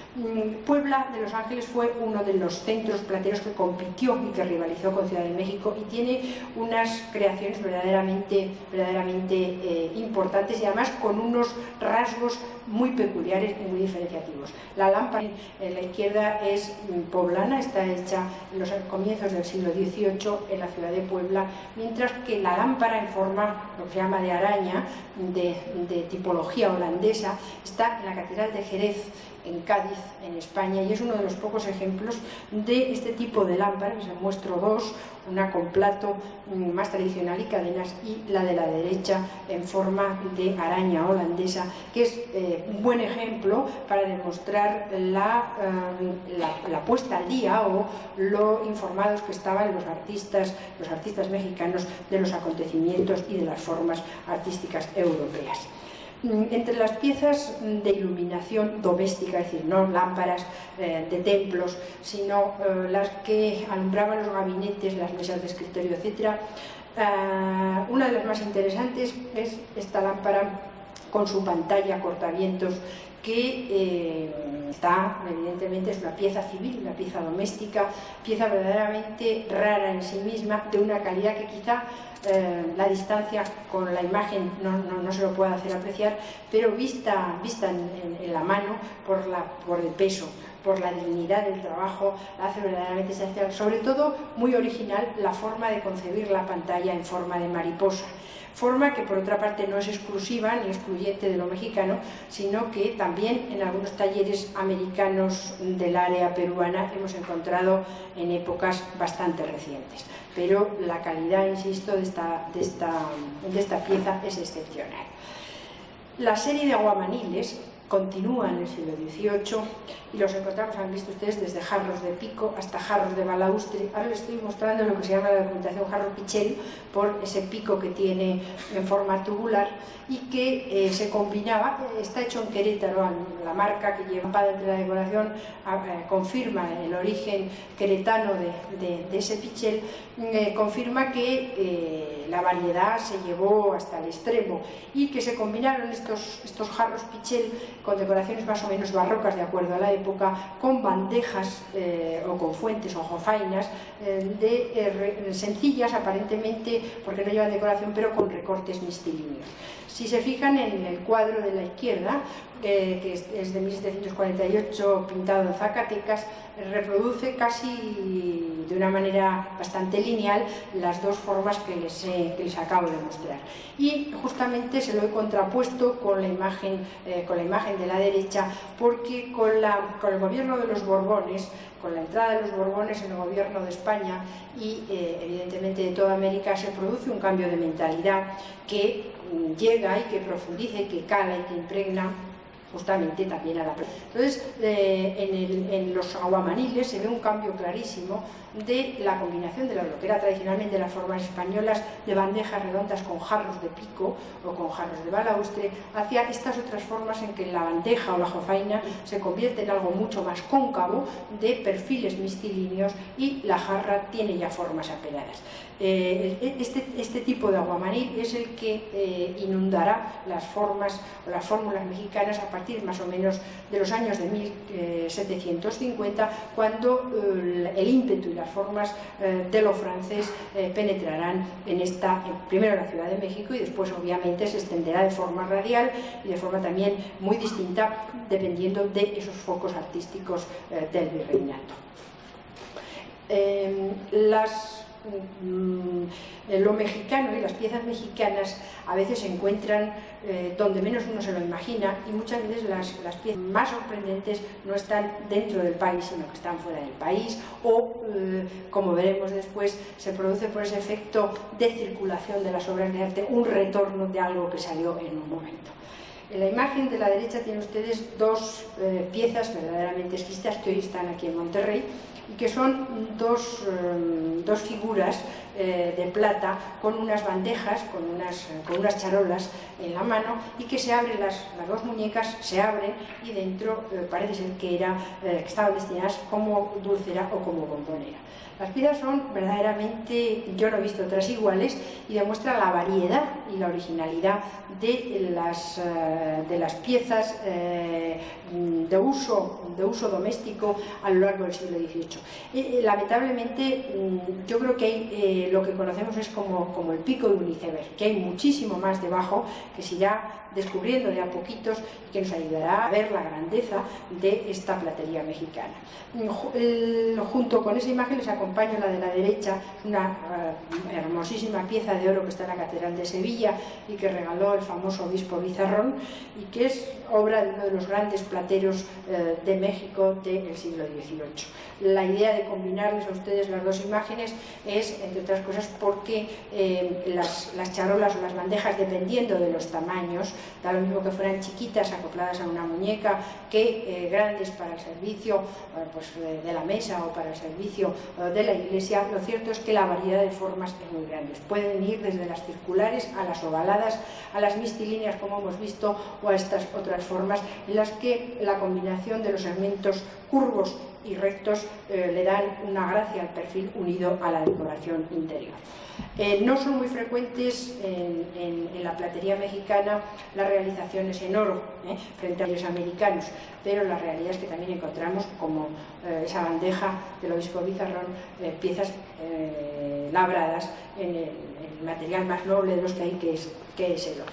Puebla de Los Ángeles fue uno de los centros plateros que compitió y que rivalizó con Ciudad de México, y tiene unas creaciones verdaderamente, verdaderamente eh, importantes, y además con unos rasgos muy peculiares y muy diferenciativos. La lámpara en la izquierda es poblana, está hecha en los comienzos del siglo dieciocho en la ciudad de Puebla, mientras que la lámpara en forma, lo que se llama de araña, de, de tipología holandesa, está en la Catedral de Jerez, en Cádiz, en España, y es uno de los pocos ejemplos de este tipo de lámparas. Les muestro dos, una con plato más tradicional y cadenas, y la de la derecha en forma de araña holandesa, que es eh, un buen ejemplo para demostrar la, eh, la, la puesta al día o lo informados que estaban los artistas, los artistas mexicanos de los acontecimientos y de las formas artísticas europeas. Entre las piezas de iluminación doméstica, es decir, no lámparas eh, de templos, sino eh, las que alumbraban los gabinetes, las mesas de escritorio, etcétera, eh, una de las más interesantes es esta lámpara con su pantalla cortavientos, que eh, está, evidentemente, es una pieza civil, una pieza doméstica, pieza verdaderamente rara en sí misma, de una calidad que quizá eh, la distancia con la imagen no, no, no se lo puede hacer apreciar, pero vista, vista en, en, en la mano, por, la, por el peso, por la dignidad del trabajo, la hace verdaderamente esencial. Sobre todo, muy original la forma de concebir la pantalla en forma de mariposa. Forma que por otra parte no es exclusiva ni excluyente de lo mexicano, sino que también en algunos talleres americanos del área peruana hemos encontrado en épocas bastante recientes. Pero la calidad, insisto, de esta, de esta, de esta pieza es excepcional. La serie de aguamaniles continúa en el siglo dieciocho y los encontramos, han visto ustedes, desde jarros de pico hasta jarros de balaustre. Ahora les estoy mostrando lo que se llama la documentación jarro pichel, por ese pico que tiene en forma tubular y que eh, se combinaba. Está hecho en Querétaro, la marca que lleva dentro de la decoración eh, confirma el origen queretano de, de, de ese pichel, eh, confirma que eh, la variedad se llevó hasta el extremo y que se combinaron estos, estos jarros pichel con decoraciones más o menos barrocas de acuerdo a la época, con bandejas eh, o con fuentes o jofainas eh, de, eh, sencillas aparentemente porque no llevan decoración, pero con recortes mistilíneos. Si se fijan en el cuadro de la izquierda, eh, que es, es de mil setecientos cuarenta y ocho, pintado en Zacatecas, reproduce casi de una manera bastante lineal las dos formas que les, he, que les acabo de mostrar. Y justamente se lo he contrapuesto con la imagen, eh, con la imagen de la derecha, porque con, la, con el gobierno de los Borbones, con la entrada de los Borbones en el gobierno de España y eh, evidentemente de toda América, se produce un cambio de mentalidad que mm, llega y que profundiza y que cala y que impregna justamente también a la prensa. Entonces, eh, en, el, en los aguamaniles se ve un cambio clarísimo de la combinación de lo que era tradicionalmente las formas españolas de bandejas redondas con jarros de pico o con jarros de balaustre, hacia estas otras formas en que la bandeja o la jofaina se convierte en algo mucho más cóncavo, de perfiles mistilíneos, y la jarra tiene ya formas apeladas. Eh, este, este tipo de aguamanil es el que eh, inundará las formas o las fórmulas mexicanas a partir más o menos de los años de mil setecientos cincuenta, cuando eh, el ímpetu y las formas eh, de lo francés eh, penetrarán en esta, eh, primero en la Ciudad de México, y después obviamente se extenderá de forma radial y de forma también muy distinta dependiendo de esos focos artísticos eh, del virreinato. Eh, las lo mexicano y las piezas mexicanas a veces se encuentran eh, donde menos uno se lo imagina, y muchas veces las, las piezas más sorprendentes no están dentro del país, sino que están fuera del país, o eh, como veremos después, se produce por ese efecto de circulación de las obras de arte un retorno de algo que salió en un momento. En la imagen de la derecha tienen ustedes dos eh, piezas verdaderamente exquisitas que hoy están aquí en Monterrey, y que son dos, eh, dos figuras eh, de plata con unas bandejas, con unas, con unas charolas en la mano, y que se abren las, las dos muñecas, se abren y dentro eh, parece ser que, era, eh, que estaban destinadas como dulcera o como bombonera. Las piezas son verdaderamente, yo no he visto otras iguales, y demuestran la variedad y la originalidad de las, uh, de las piezas uh, de, uso, de uso doméstico a lo largo del siglo dieciocho. Eh, lamentablemente, um, yo creo que hay, eh, lo que conocemos es como, como el pico de un iceberg, que hay muchísimo más debajo, que si ya descubriendo de a poquitos y que nos ayudará a ver la grandeza de esta platería mexicana. Junto con esa imagen les acompaña la de la derecha, una uh, hermosísima pieza de oro que está en la Catedral de Sevilla y que regaló el famoso obispo Bizarrón, y que es obra de uno de los grandes plateros uh, de México del siglo dieciocho. La idea de combinarles a ustedes las dos imágenes es, entre otras cosas, porque eh, las, las charolas o las bandejas, dependiendo de los tamaños, da lo mismo que fueran chiquitas acopladas a una muñeca que eh, grandes para el servicio eh, pues, de, de la mesa o para el servicio eh, de la iglesia. Lo cierto es que la variedad de formas es muy grande. Pueden ir desde las circulares a las ovaladas, a las mistilíneas, como hemos visto, o a estas otras formas en las que la combinación de los segmentos curvos y rectos eh, le dan una gracia al perfil unido a la decoración interior. Eh, no son muy frecuentes en, en, en la platería mexicana las realizaciones en oro ¿eh? frente a los americanos, pero la realidad es que también encontramos, como eh, esa bandeja del obispo Bizarrón, eh, piezas eh, labradas en el, en el material más noble de los que hay, que es, que es el oro.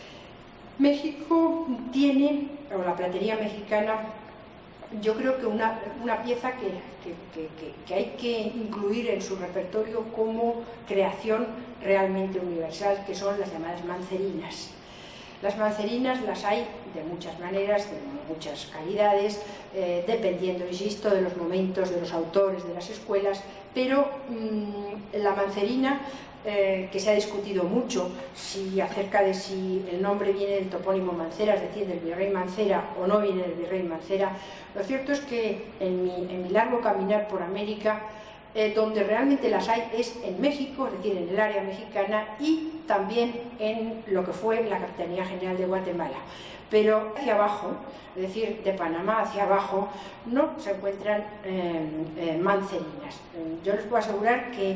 México tiene, o la platería mexicana, yo creo que una, una pieza que, que, que, que hay que incluir en su repertorio como creación realmente universal, que son las llamadas mancerinas. Las mancerinas las hay de muchas maneras, de muchas calidades, eh, dependiendo, insisto, de los momentos, de los autores, de las escuelas, pero mmm, la mancerina, eh, que se ha discutido mucho si acerca de si el nombre viene del topónimo Mancera, es decir, del virrey Mancera, o no viene del virrey Mancera. Lo cierto es que en mi, en mi largo caminar por América, eh, donde realmente las hay es en México, es decir, en el área mexicana, y también en lo que fue la Capitanía General de Guatemala. Pero hacia abajo, es decir, de Panamá hacia abajo, no se encuentran eh, eh, mancerinas. Yo les puedo asegurar que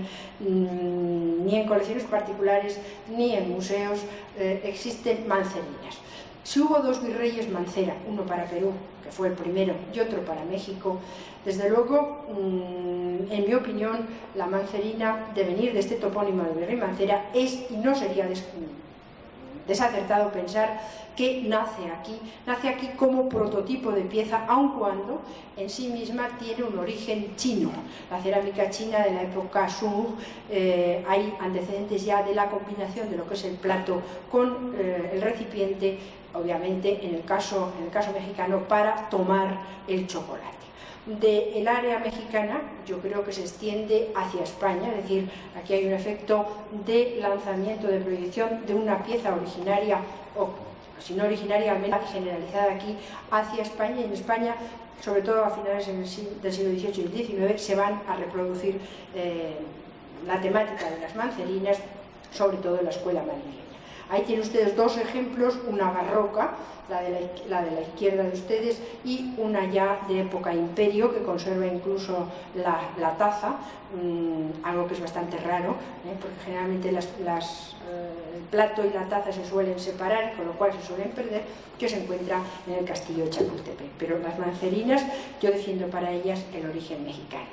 mmm, ni en colecciones particulares ni en museos eh, existen mancerinas. Si hubo dos virreyes Mancera, uno para Perú, que fue el primero, y otro para México, desde luego, mmm, en mi opinión, la mancerina, de venir de este topónimo de virrey Mancera, es y no sería des desacertado pensar que nace aquí, nace aquí como prototipo de pieza, aun cuando en sí misma tiene un origen chino. La cerámica china de la época Sung, eh, hay antecedentes ya de la combinación de lo que es el plato con eh, el recipiente, obviamente en el caso, en el caso mexicano, para tomar el chocolate. Del área mexicana, yo creo que se extiende hacia España, es decir, aquí hay un efecto de lanzamiento, de proyección de una pieza originaria, o si no originaria, al menos generalizada aquí, hacia España, y en España, sobre todo a finales del siglo dieciocho y el diecinueve, se van a reproducir eh, la temática de las mancerinas, sobre todo en la escuela madrileña. Ahí tienen ustedes dos ejemplos, una barroca, la de la, la de la izquierda de ustedes, y una ya de época imperio, que conserva incluso la, la taza, mmm, algo que es bastante raro, ¿eh? porque generalmente las, las, eh, el plato y la taza se suelen separar, con lo cual se suelen perder, que se encuentra en el castillo de Chapultepec. Pero las mancerinas, yo defiendo para ellas el origen mexicano.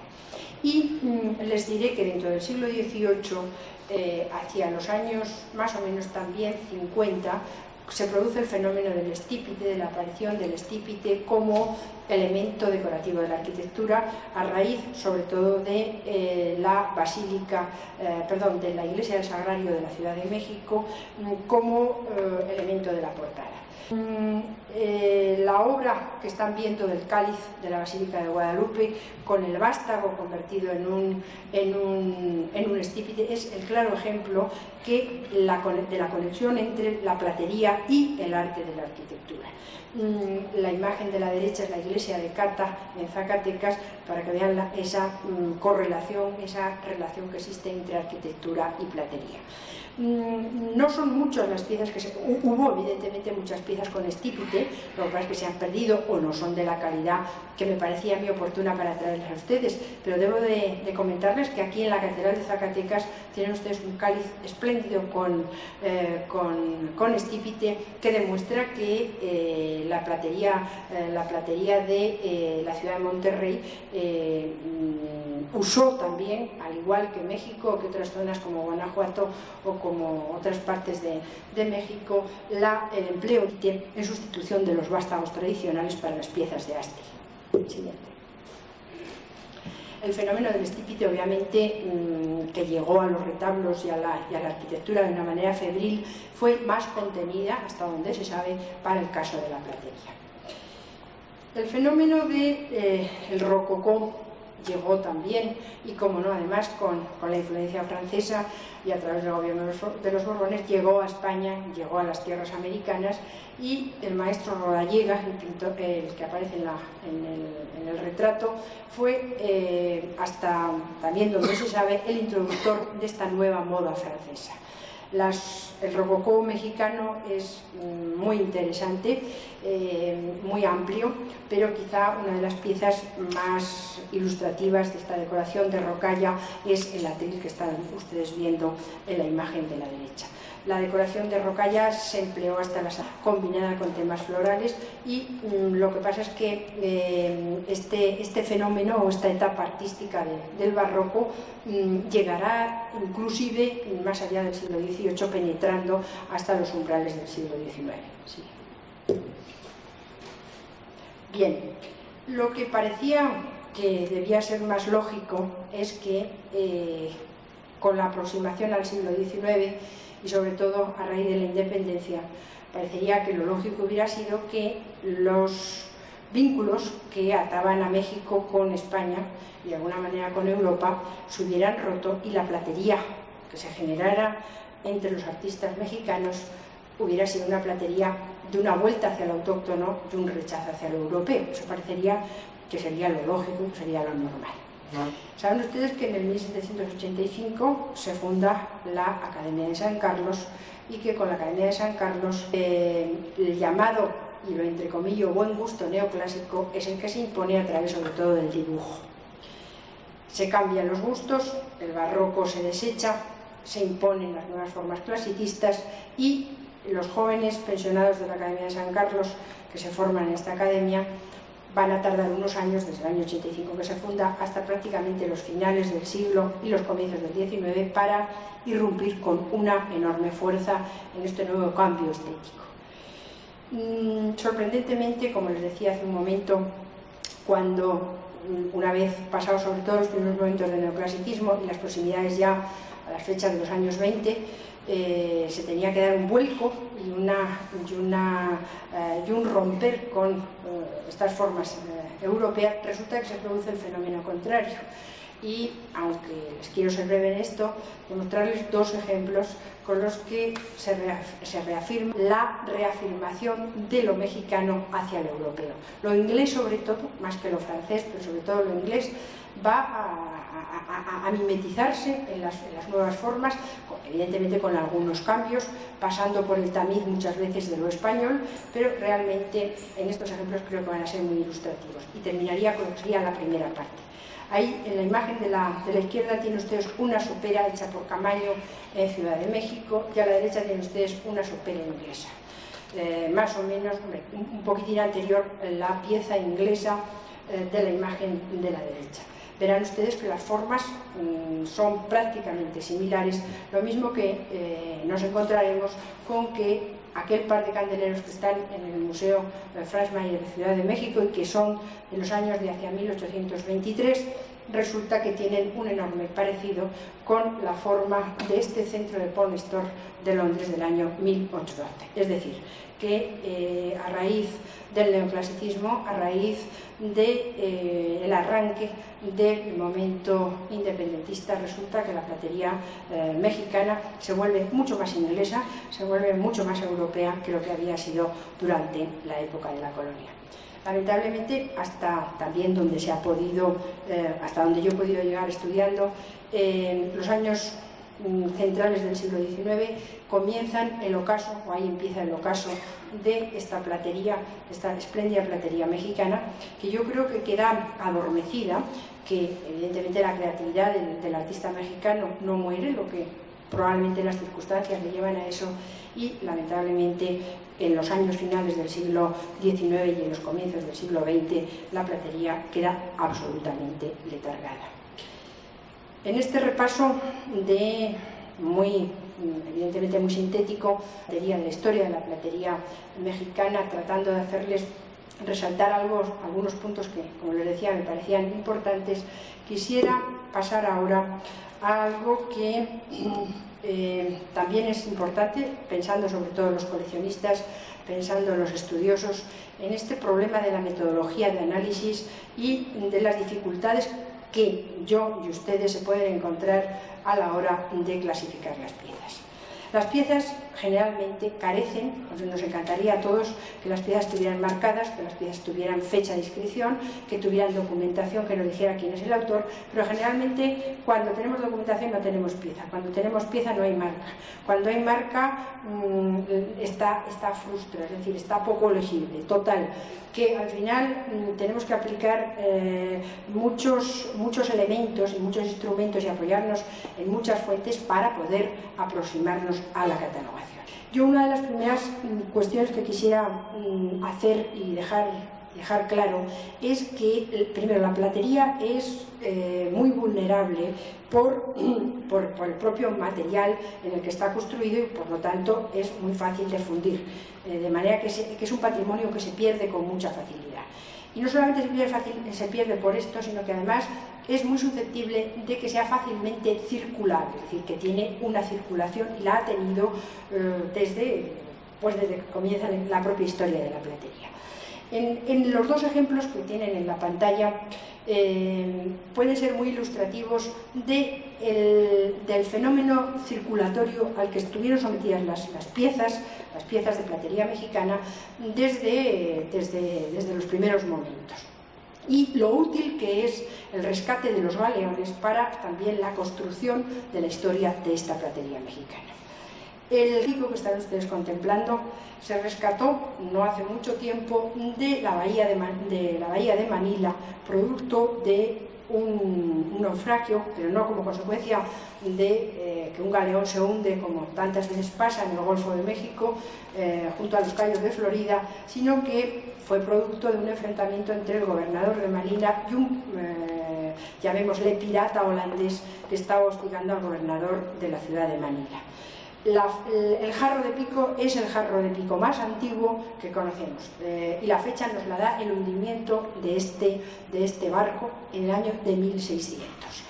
Y mmm, les diré que dentro del siglo dieciocho, eh, hacia los años más o menos también cincuenta, se produce el fenómeno del estípite, de la aparición del estípite como elemento decorativo de la arquitectura, a raíz sobre todo de eh, la basílica, eh, perdón, de la iglesia del Sagrario de la Ciudad de México, como eh, elemento de la portada. Mm, eh, la obra que están viendo del cáliz de la Basílica de Guadalupe, con el vástago convertido en un, en un, en un estípite, es el claro ejemplo que la, de la conexión entre la platería y el arte de la arquitectura. Mm, la imagen de la derecha es la iglesia de Cata, en Zacatecas, para que vean la, esa mm, correlación, esa relación que existe entre arquitectura y platería. No son muchas las piezas que se... Hubo evidentemente muchas piezas con estípite, lo que pasa es que se han perdido o no son de la calidad que me parecía a mí oportuna para traerles a ustedes, pero debo de, de comentarles que aquí en la Catedral de Zacatecas tienen ustedes un cáliz espléndido con, eh, con, con estípite que demuestra que eh, la platería, eh, la platería de eh, la ciudad de Monterrey eh, usó también, al igual que México, que otras zonas como Guanajuato o como otras partes de, de México, la, el empleo en sustitución de los vástagos tradicionales para las piezas de haste. Siguiente. El fenómeno del estípite, obviamente, mmm, que llegó a los retablos y a, la, y a la arquitectura de una manera febril, fue más contenida, hasta donde se sabe, para el caso de la platería. El fenómeno del de, eh, rococó llegó también, y como no, además con, con la influencia francesa y a través del gobierno de los Borbones, llegó a España, llegó a las tierras americanas, y el maestro Rodallega, el, pintor, el que aparece en, la, en, el, en el retrato, fue eh, hasta también donde se sabe el introductor de esta nueva moda francesa. Las, el rococó mexicano es muy interesante, eh, muy amplio, pero quizá una de las piezas más ilustrativas de esta decoración de rocalla es el atril que están ustedes viendo en la imagen de la derecha. La decoración de rocalla se empleó hasta la combinada con temas florales, y mm, lo que pasa es que eh, este, este fenómeno o esta etapa artística de, del barroco mm, llegará inclusive más allá del siglo dieciocho, penetrando hasta los umbrales del siglo diecinueve. Sí. Bien, lo que parecía que debía ser más lógico es que eh, con la aproximación al siglo diecinueve y sobre todo a raíz de la independencia, parecería que lo lógico hubiera sido que los vínculos que ataban a México con España y de alguna manera con Europa se hubieran roto, y la platería que se generara entre los artistas mexicanos hubiera sido una platería de una vuelta hacia lo autóctono, de un rechazo hacia lo europeo. Eso parecería que sería lo lógico, sería lo normal. Saben ustedes que en el mil setecientos ochenta y cinco se funda la Academia de San Carlos, y que con la Academia de San Carlos eh, el llamado, y lo entrecomillo, buen gusto neoclásico es el que se impone a través sobre todo del dibujo. Se cambian los gustos, el barroco se desecha, se imponen las nuevas formas clasicistas, y los jóvenes pensionados de la Academia de San Carlos que se forman en esta academia van a tardar unos años, desde el año ochenta y cinco que se funda, hasta prácticamente los finales del siglo y los comienzos del diecinueve, para irrumpir con una enorme fuerza en este nuevo cambio estético. Mm, sorprendentemente, como les decía hace un momento, cuando una vez pasados sobre todo los primeros momentos del neoclasicismo y las proximidades ya a las fechas de los años veinte, eh, se tenía que dar un vuelco y, una, y, una, eh, y un romper con eh, estas formas eh, europeas, resulta que se produce el fenómeno contrario. Y aunque les quiero ser breve en esto, demostrarles dos ejemplos con los que se, reaf se reafirma la reafirmación de lo mexicano hacia lo europeo. Lo inglés sobre todo, más que lo francés, pero sobre todo lo inglés, va a, a, a, a mimetizarse en las, en las nuevas formas, evidentemente con algunos cambios, pasando por el tamiz muchas veces de lo español, pero realmente en estos ejemplos creo que van a ser muy ilustrativos. Y terminaría con lo que sería la primera parte. Ahí en la imagen de la, de la izquierda tienen ustedes una sopera hecha por Camaño en Ciudad de México, y a la derecha tienen ustedes una sopera inglesa. Eh, más o menos, hombre, un, un poquitín anterior la pieza inglesa eh, de la imagen de la derecha. Verán ustedes que las formas mmm, son prácticamente similares, lo mismo que eh, nos encontraremos con que aquel par de candeleros que están en el Museo Franz Mayer de Ciudad de México y que son de los años de hacia mil ochocientos veintitrés, resulta que tienen un enorme parecido con la forma de este centro de Paul Nestor de Londres del año mil ochocientos doce. Es decir, que eh, a raíz del neoclasicismo, a raíz del de, eh, arranque del momento independentista, resulta que la platería eh, mexicana se vuelve mucho más inglesa, se vuelve mucho más europea que lo que había sido durante la época de la colonia. Lamentablemente, hasta también donde se ha podido, eh, hasta donde yo he podido llegar estudiando, en eh, los años centrales del siglo diecinueve comienzan el ocaso, o ahí empieza el ocaso de esta platería, esta espléndida platería mexicana, que yo creo que queda adormecida, que evidentemente la creatividad del, del artista mexicano no muere, lo que probablemente las circunstancias le llevan a eso, y lamentablemente en los años finales del siglo diecinueve y en los comienzos del siglo veinte la platería queda absolutamente letargada. En este repaso de muy, evidentemente muy sintético, de la historia de la platería mexicana, tratando de hacerles resaltar algo, algunos puntos que, como les decía, me parecían importantes, quisiera pasar ahora a algo que eh, también es importante, pensando sobre todo en los coleccionistas, pensando en los estudiosos, en este problema de la metodología de análisis y de las dificultades que yo y ustedes se pueden encontrar a la hora de clasificar las piezas. Las piezas generalmente carecen, nos encantaría a todos que las piezas estuvieran marcadas, que las piezas tuvieran fecha de inscripción, que tuvieran documentación que nos dijera quién es el autor, pero generalmente cuando tenemos documentación no tenemos pieza, cuando tenemos pieza no hay marca, cuando hay marca mmm, está, está frustra, es decir, está poco legible, total, que al final mmm, tenemos que aplicar eh, muchos, muchos elementos y muchos instrumentos y apoyarnos en muchas fuentes para poder aproximarnos a la catalogación. Yo una de las primeras mm, cuestiones que quisiera mm, hacer y dejar, dejar claro es que, primero, la platería es eh, muy vulnerable por, por, por el propio material en el que está construido y por lo tanto es muy fácil de fundir, eh, de manera que, se, que es un patrimonio que se pierde con mucha facilidad. Y no solamente se pierde, fácil, se pierde por esto, sino que además es muy susceptible de que sea fácilmente circulable, es decir, que tiene una circulación y la ha tenido eh, desde, pues desde que comienza la propia historia de la platería. En, en los dos ejemplos que tienen en la pantalla eh, pueden ser muy ilustrativos de el, del fenómeno circulatorio al que estuvieron sometidas las, las piezas, las piezas de platería mexicana desde, desde, desde los primeros momentos. Y lo útil que es el rescate de los galeones para también la construcción de la historia de esta platería mexicana. El pico que están ustedes contemplando se rescató no hace mucho tiempo de la bahía de, Man de, la bahía de Manila, producto de un, un naufragio, pero no como consecuencia de eh, que un galeón se hunde, como tantas veces pasa en el Golfo de México, eh, junto a los cayos de Florida, sino que fue producto de un enfrentamiento entre el gobernador de Manila y un, eh, llamémosle, pirata holandés que estaba hostigando al gobernador de la ciudad de Manila. La, el jarro de pico es el jarro de pico más antiguo que conocemos eh, y la fecha nos la da el hundimiento de este, de este barco en el año de mil seiscientos.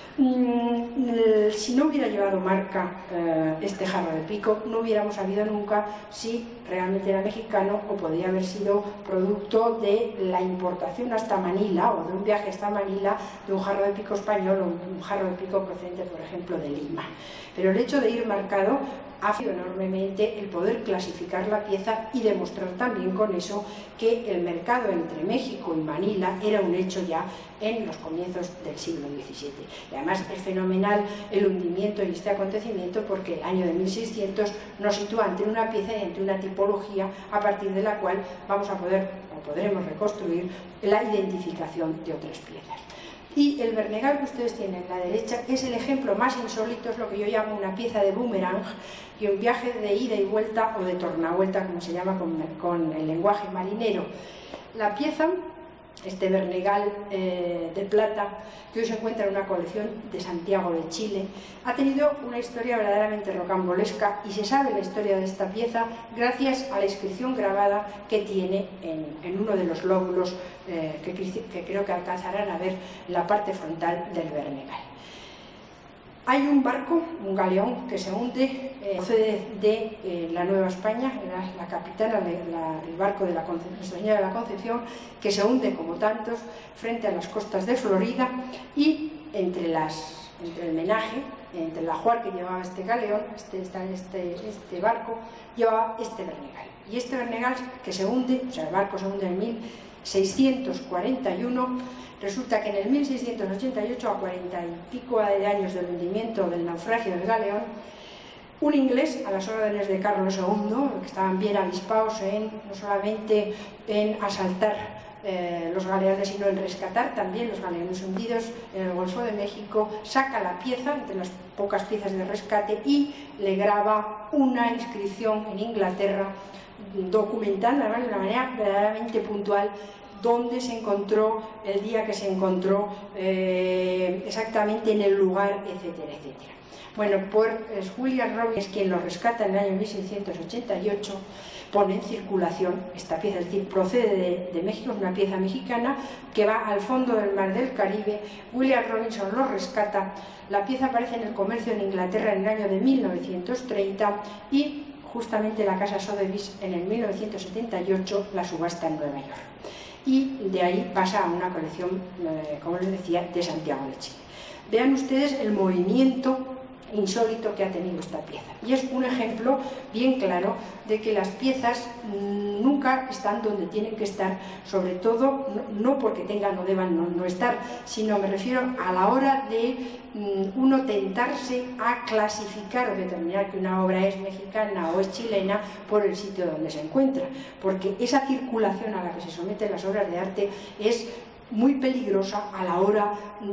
Mm, si no hubiera llevado marca eh, este jarro de pico, no hubiéramos sabido nunca si realmente era mexicano o podría haber sido producto de la importación hasta Manila o de un viaje hasta Manila de un jarro de pico español o un jarro de pico procedente, por ejemplo, de Lima. Pero el hecho de ir marcado ha sido enormemente el poder clasificar la pieza y demostrar también con eso que el mercado entre México y Manila era un hecho ya en los comienzos del siglo diecisiete. Y además es fenomenal el hundimiento y este acontecimiento porque el año de mil seiscientos nos sitúa ante una pieza y ante una tipología a partir de la cual vamos a poder o podremos reconstruir la identificación de otras piezas. Y el Bernegal que ustedes tienen a la derecha es el ejemplo más insólito, es lo que yo llamo una pieza de boomerang y un viaje de ida y vuelta o de tornavuelta, como se llama con, con el lenguaje marinero. La pieza, este Bernegal eh, de plata, que hoy se encuentra en una colección de Santiago de Chile, ha tenido una historia verdaderamente rocambolesca y se sabe la historia de esta pieza gracias a la inscripción grabada que tiene en, en uno de los lóbulos eh, que, que creo que alcanzarán a ver en la parte frontal del Bernegal. Hay un barco, un galeón, que se hunde, procede eh, de eh, la Nueva España, la, la capitana, la, la, el barco de la Nuestra Señora de la Concepción, que se hunde como tantos frente a las costas de Florida y entre, las, entre el menaje, entre el ajuar que llevaba este galeón, este, este, este barco, llevaba este Bernegal. Y este Bernegal que se hunde, o sea, el barco se hunde en mil seiscientos cuarenta y uno, resulta que en el mil seiscientos ochenta y ocho, a cuarenta y pico de años del hundimiento del naufragio del galeón, un inglés, a las órdenes de Carlos segundo, que estaban bien avispados en, no solamente en asaltar eh, los galeones, sino en rescatar también los galeones hundidos en el Golfo de México, saca la pieza, entre las pocas piezas de rescate, y le graba una inscripción en Inglaterra, documentando además de una manera verdaderamente puntual dónde se encontró, el día que se encontró, eh, exactamente en el lugar, etcétera, etcétera. Bueno, pues William Robbins, quien lo rescata en el año mil seiscientos ochenta y ocho, pone en circulación esta pieza, es decir, procede de, de México, es una pieza mexicana que va al fondo del mar del Caribe. William Robinson lo rescata, la pieza aparece en el comercio en Inglaterra en el año de mil novecientos treinta y justamente la casa Sotheby's en el mil novecientos setenta y ocho la subasta en Nueva York. Y de ahí pasa a una colección, eh, como les decía, de Santiago de Chile. Vean ustedes el movimiento insólito que ha tenido esta pieza, y es un ejemplo bien claro de que las piezas nunca están donde tienen que estar, sobre todo no, no porque tengan o deban no, no estar, sino me refiero a la hora de mm, uno tentarse a clasificar o determinar que una obra es mexicana o es chilena por el sitio donde se encuentra, porque esa circulación a la que se someten las obras de arte es muy peligrosa a la hora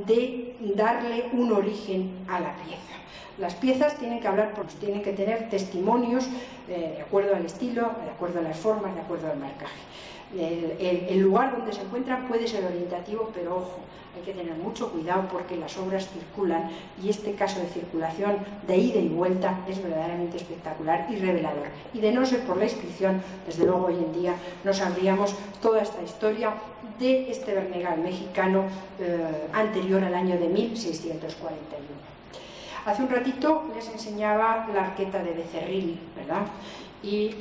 de darle un origen a la pieza. Las piezas tienen que hablar, pues, tienen que tener testimonios eh, de acuerdo al estilo, de acuerdo a las formas, de acuerdo al marcaje. El, el, el lugar donde se encuentran puede ser orientativo, pero ojo, hay que tener mucho cuidado porque las obras circulan y este caso de circulación de ida y vuelta es verdaderamente espectacular y revelador. Y de no ser por la inscripción, desde luego hoy en día no sabríamos toda esta historia de este Bernegal mexicano eh, anterior al año de mil seiscientos cuarenta y uno. Hace un ratito les enseñaba la arqueta de Becerril, ¿verdad? Y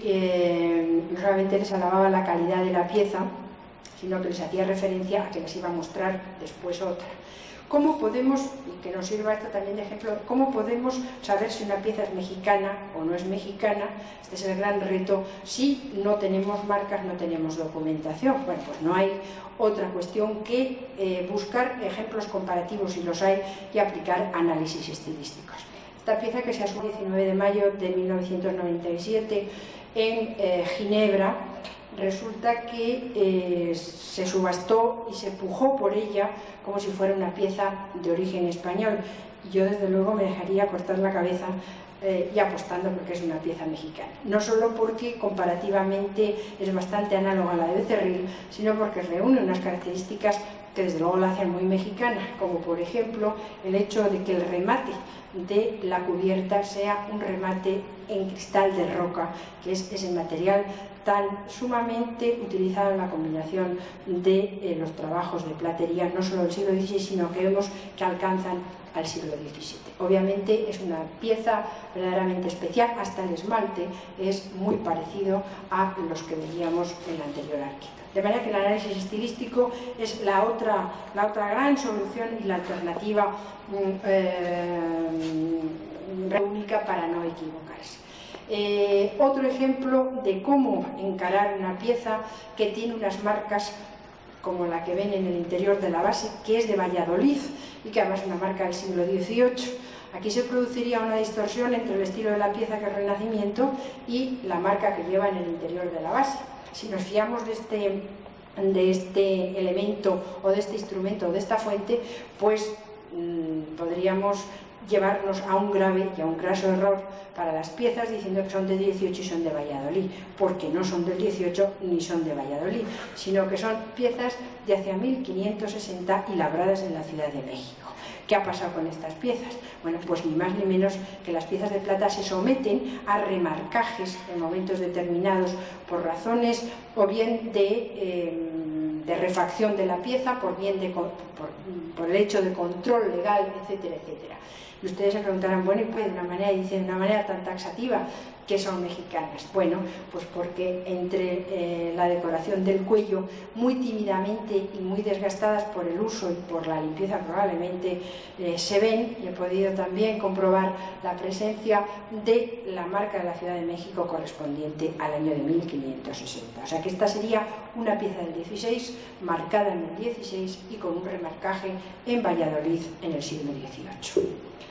eh, no solamente les alababa la calidad de la pieza, sino que les hacía referencia a que les iba a mostrar después otra. ¿Cómo podemos, y que nos sirva esto también de ejemplo, cómo podemos saber si una pieza es mexicana o no es mexicana? Este es el gran reto. Si no tenemos marcas, no tenemos documentación. Bueno, pues no hay otra cuestión que eh, buscar ejemplos comparativos, si los hay, y aplicar análisis estilísticos. Esta pieza, que se asumió el diecinueve de mayo de mil novecientos noventa y siete en eh, Ginebra, resulta que eh, se subastó y se pujó por ella como si fuera una pieza de origen español. Yo desde luego me dejaría cortar la cabeza eh, y apostando porque es una pieza mexicana. No solo porque comparativamente es bastante análoga a la de Becerril, sino porque reúne unas características que desde luego la hacen muy mexicana, como por ejemplo el hecho de que el remate de la cubierta sea un remate en cristal de roca, que es ese material tan sumamente utilizado en la combinación de eh, los trabajos de platería, no solo del siglo dieciséis, sino que vemos que alcanzan al siglo diecisiete. Obviamente es una pieza verdaderamente especial, hasta el esmalte es muy parecido a los que veíamos en la anterior arqueta. De manera que el análisis estilístico es la otra, la otra gran solución y la alternativa eh, única para no equivocarse. Eh, otro ejemplo de cómo encarar una pieza que tiene unas marcas como la que ven en el interior de la base, que es de Valladolid y que además es una marca del siglo dieciocho. Aquí se produciría una distorsión entre el estilo de la pieza, que es Renacimiento, y la marca que lleva en el interior de la base. Si nos fiamos de este, de este elemento o de este instrumento o de esta fuente, pues mmm, podríamos llevarnos a un grave y a un graso error para las piezas diciendo que son del dieciocho y son de Valladolid, porque no son del dieciocho ni son de Valladolid, sino que son piezas de hacia mil quinientos sesenta y labradas en la Ciudad de México. ¿Qué ha pasado con estas piezas? Bueno, pues ni más ni menos que las piezas de plata se someten a remarcajes en momentos determinados por razones o bien de, eh, de refacción de la pieza, por bien de, por, por el hecho de control legal, etcétera, etcétera. Y ustedes se preguntarán, bueno, y pues de una manera, dice, de una manera tan taxativa, que son mexicanas. Bueno, pues porque entre eh, la decoración del cuello, muy tímidamente y muy desgastadas por el uso y por la limpieza probablemente, eh, se ven, y he podido también comprobar la presencia de la marca de la Ciudad de México correspondiente al año de mil quinientos sesenta. O sea que esta sería una pieza del dieciséis, marcada en el dieciséis y con un remarcaje en Valladolid en el siglo dieciocho.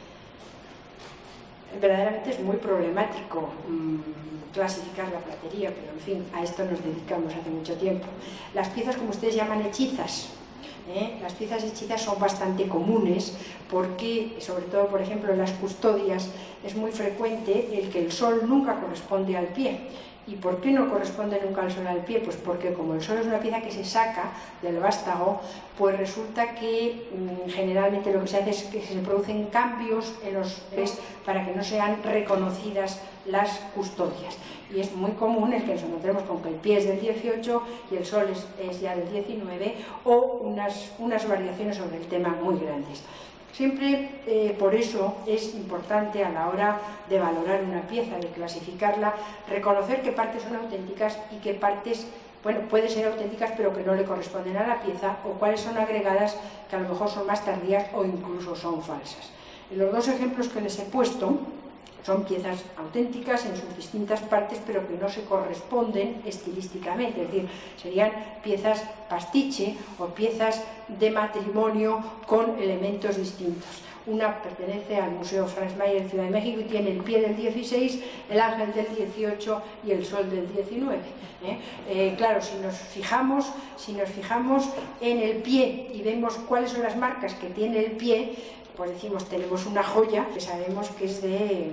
Verdaderamente es muy problemático mmm, clasificar la platería, pero en fin, a esto nos dedicamos hace mucho tiempo. Las piezas, como ustedes llaman, hechizas, ¿eh? Las piezas hechizas son bastante comunes porque, sobre todo, por ejemplo, en las custodias es muy frecuente el que el sol nunca corresponde al pie. ¿Y por qué no corresponde nunca el sol al pie? Pues porque como el sol es una pieza que se saca del vástago, pues resulta que mmm, generalmente lo que se hace es que se producen cambios en los pies para que no sean reconocidas las custodias. Y es muy común el que nos encontremos con que el pie es del dieciocho y el sol es, es ya del diecinueve, o unas, unas variaciones sobre el tema muy grandes. Siempre eh, por eso es importante a la hora de valorar una pieza, de clasificarla, reconocer qué partes son auténticas y qué partes, bueno, pueden ser auténticas pero que no le corresponden a la pieza, o cuáles son agregadas que a lo mejor son más tardías o incluso son falsas. En los dos ejemplos que les he puesto son piezas auténticas en sus distintas partes, pero que no se corresponden estilísticamente, es decir, serían piezas pastiche o piezas de matrimonio con elementos distintos. Una pertenece al Museo Franz Mayer de Ciudad de México y tiene el pie del dieciséis, el ángel del dieciocho y el sol del diecinueve. ¿eh? Eh, claro, si nos fijamos, si nos fijamos en el pie y vemos cuáles son las marcas que tiene el pie, pues decimos, tenemos una joya que sabemos que es de,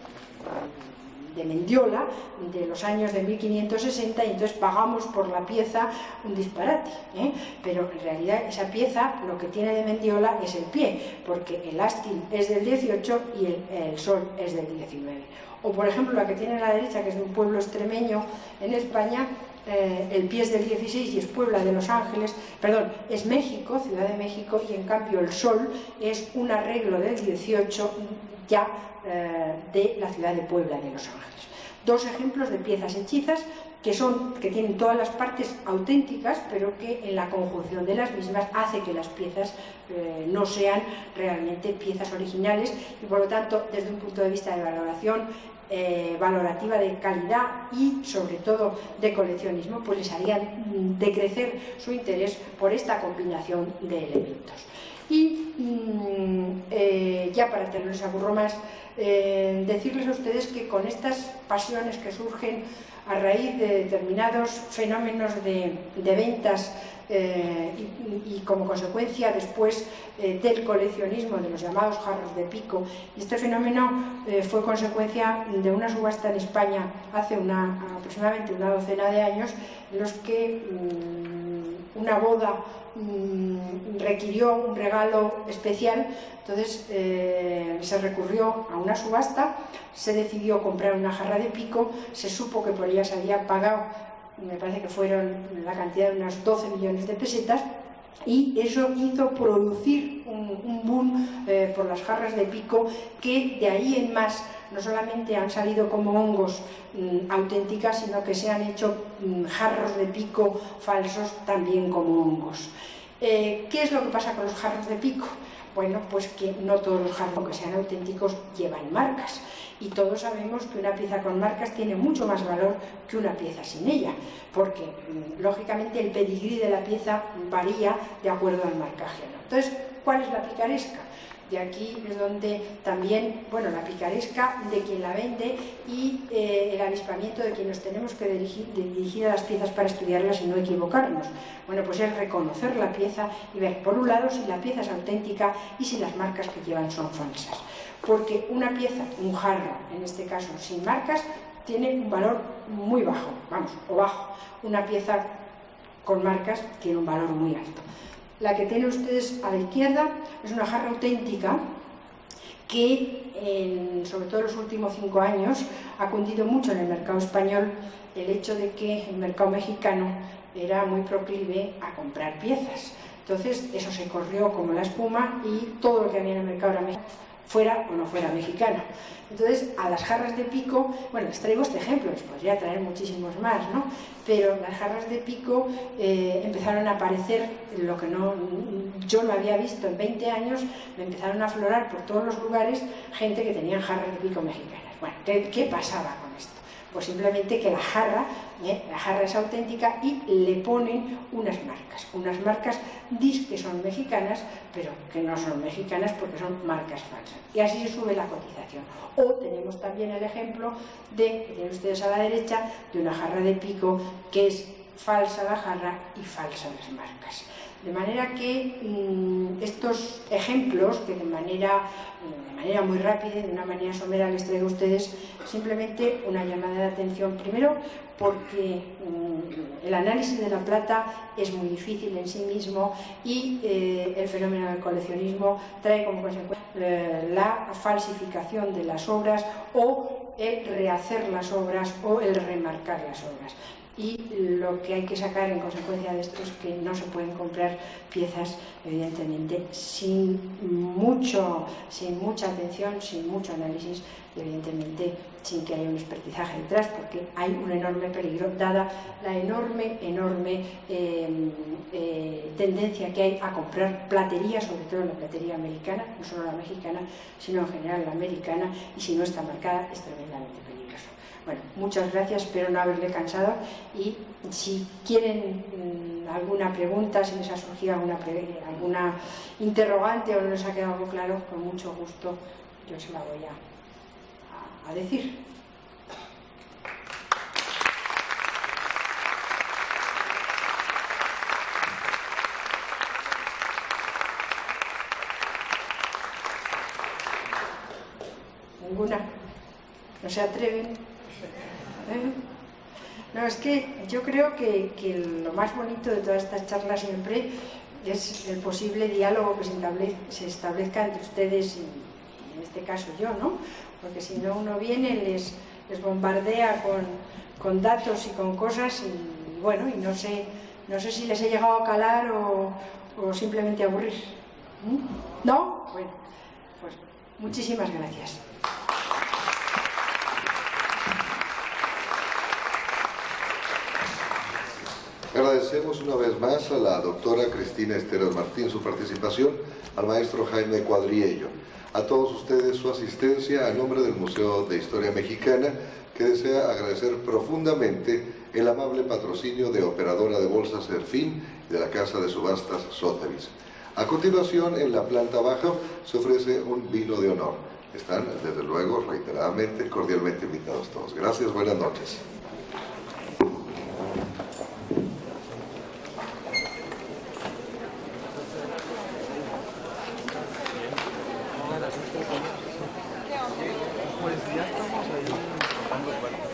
de Mendiola, de los años de mil quinientos sesenta, y entonces pagamos por la pieza un disparate, ¿eh? Pero en realidad esa pieza lo que tiene de Mendiola es el pie, porque el ástil es del dieciocho y el, el sol es del diecinueve. O por ejemplo la que tiene a la derecha, que es de un pueblo extremeño en España, Eh, el pie es del dieciséis y es Puebla de Los Ángeles, perdón, es México, Ciudad de México, y en cambio el sol es un arreglo del dieciocho ya eh, de la ciudad de Puebla de Los Ángeles. Dos ejemplos de piezas hechizas que, son, que tienen todas las partes auténticas, pero que en la conjunción de las mismas hace que las piezas eh, no sean realmente piezas originales, y por lo tanto, desde un punto de vista de valoración Eh, valorativa de calidad y sobre todo de coleccionismo, pues les harían mm, decrecer su interés por esta combinación de elementos. Y mm, eh, ya para que no les aburro más, eh, decirles a ustedes que con estas pasiones que surgen a raíz de determinados fenómenos de, de ventas eh, y, y como consecuencia después eh, del coleccionismo de los llamados jarros de pico, y este fenómeno eh, fue consecuencia de una subasta en España hace una, aproximadamente una docena de años, en los que mmm, una boda mmm, requirió un regalo especial. Entonces eh, se recurrió a una subasta, se decidió comprar una jarra de pico, se supo que por ella se había pagado, me parece que fueron la cantidad de unas doce millones de pesetas, y eso hizo producir un, un boom eh, por las jarras de pico, que de ahí en más no solamente han salido como hongos mmm, auténticas, sino que se han hecho mmm, jarros de pico falsos también como hongos. Eh, ¿Qué es lo que pasa con los jarros de pico? Bueno, pues que no todos los jarros, aunque sean auténticos, llevan marcas. Y todos sabemos que una pieza con marcas tiene mucho más valor que una pieza sin ella, porque lógicamente el pedigrí de la pieza varía de acuerdo al marcaje, ¿no? Entonces, ¿cuál es la picaresca? Y aquí es donde también, bueno, la picaresca de quien la vende y eh, el avispamiento de quien nos tenemos que dirigir, de dirigir a las piezas para estudiarlas y no equivocarnos. Bueno, pues es reconocer la pieza y ver, por un lado, si la pieza es auténtica y si las marcas que llevan son falsas. Porque una pieza, un jarro, en este caso, sin marcas, tiene un valor muy bajo, vamos, o bajo. Una pieza con marcas tiene un valor muy alto. La que tienen ustedes a la izquierda es una jarra auténtica que, en, sobre todo en los últimos cinco años, ha cundido mucho en el mercado español el hecho de que el mercado mexicano era muy proclive a comprar piezas. Entonces, eso se corrió como la espuma y todo lo que había en el mercado era mexicano. fuera o no fuera mexicano. Entonces, a las jarras de pico, bueno, les traigo este ejemplo, les podría traer muchísimos más, ¿no? Pero las jarras de pico eh, empezaron a aparecer, lo que no, yo no había visto en veinte años, me empezaron a aflorar por todos los lugares gente que tenía jarras de pico mexicanas. Bueno, ¿qué, qué pasaba con esto? Pues simplemente que la jarra, ¿eh? la jarra es auténtica y le ponen unas marcas, unas marcas dis que son mexicanas, pero que no son mexicanas porque son marcas falsas. Y así se sube la cotización. O tenemos también el ejemplo de, que tienen ustedes a la derecha, de una jarra de pico que es falsa la jarra y falsas las marcas. De manera que mmm, estos ejemplos, que de manera, de manera muy rápida, de una manera somera les traigo a ustedes, simplemente una llamada de atención, primero porque mmm, el análisis de la plata es muy difícil en sí mismo y eh, el fenómeno del coleccionismo trae como consecuencia eh, la falsificación de las obras o el rehacer las obras o el remarcar las obras. Y lo que hay que sacar en consecuencia de esto es que no se pueden comprar piezas, evidentemente, sin, mucho, sin mucha atención, sin mucho análisis y evidentemente sin que haya un expertizaje detrás, porque hay un enorme peligro, dada la enorme, enorme eh, eh, tendencia que hay a comprar platería, sobre todo la platería americana, no solo la mexicana, sino en general la americana, y si no está marcada es tremendamente peligroso. Bueno, muchas gracias, espero no haberle cansado y si quieren mmm, alguna pregunta, si les ha surgido alguna, alguna interrogante o no les ha quedado algo claro, con mucho gusto yo se la voy a, a, a decir. ¿Ninguna? ¿No se atreven? ¿Eh? No, es que yo creo que, que lo más bonito de todas estas charlas siempre es el posible diálogo que se establezca, se establezca entre ustedes y, y en este caso yo, ¿no? Porque si no uno viene, les, les bombardea con, con datos y con cosas y bueno, y no sé, no sé si les he llegado a calar o, o simplemente a aburrir. ¿Mm? ¿No? Bueno, pues muchísimas gracias. Agradecemos una vez más a la doctora Cristina Esteras Martín su participación, al maestro Jaime Cuadriello, a todos ustedes su asistencia a nombre del Museo de Historia Mexicana, que desea agradecer profundamente el amable patrocinio de Operadora de Bolsas Serfín y de la Casa de Subastas Sotheby's. A continuación, en la planta baja se ofrece un vino de honor. Están, desde luego, reiteradamente, cordialmente invitados todos. Gracias, buenas noches. Pues ya estamos ahí.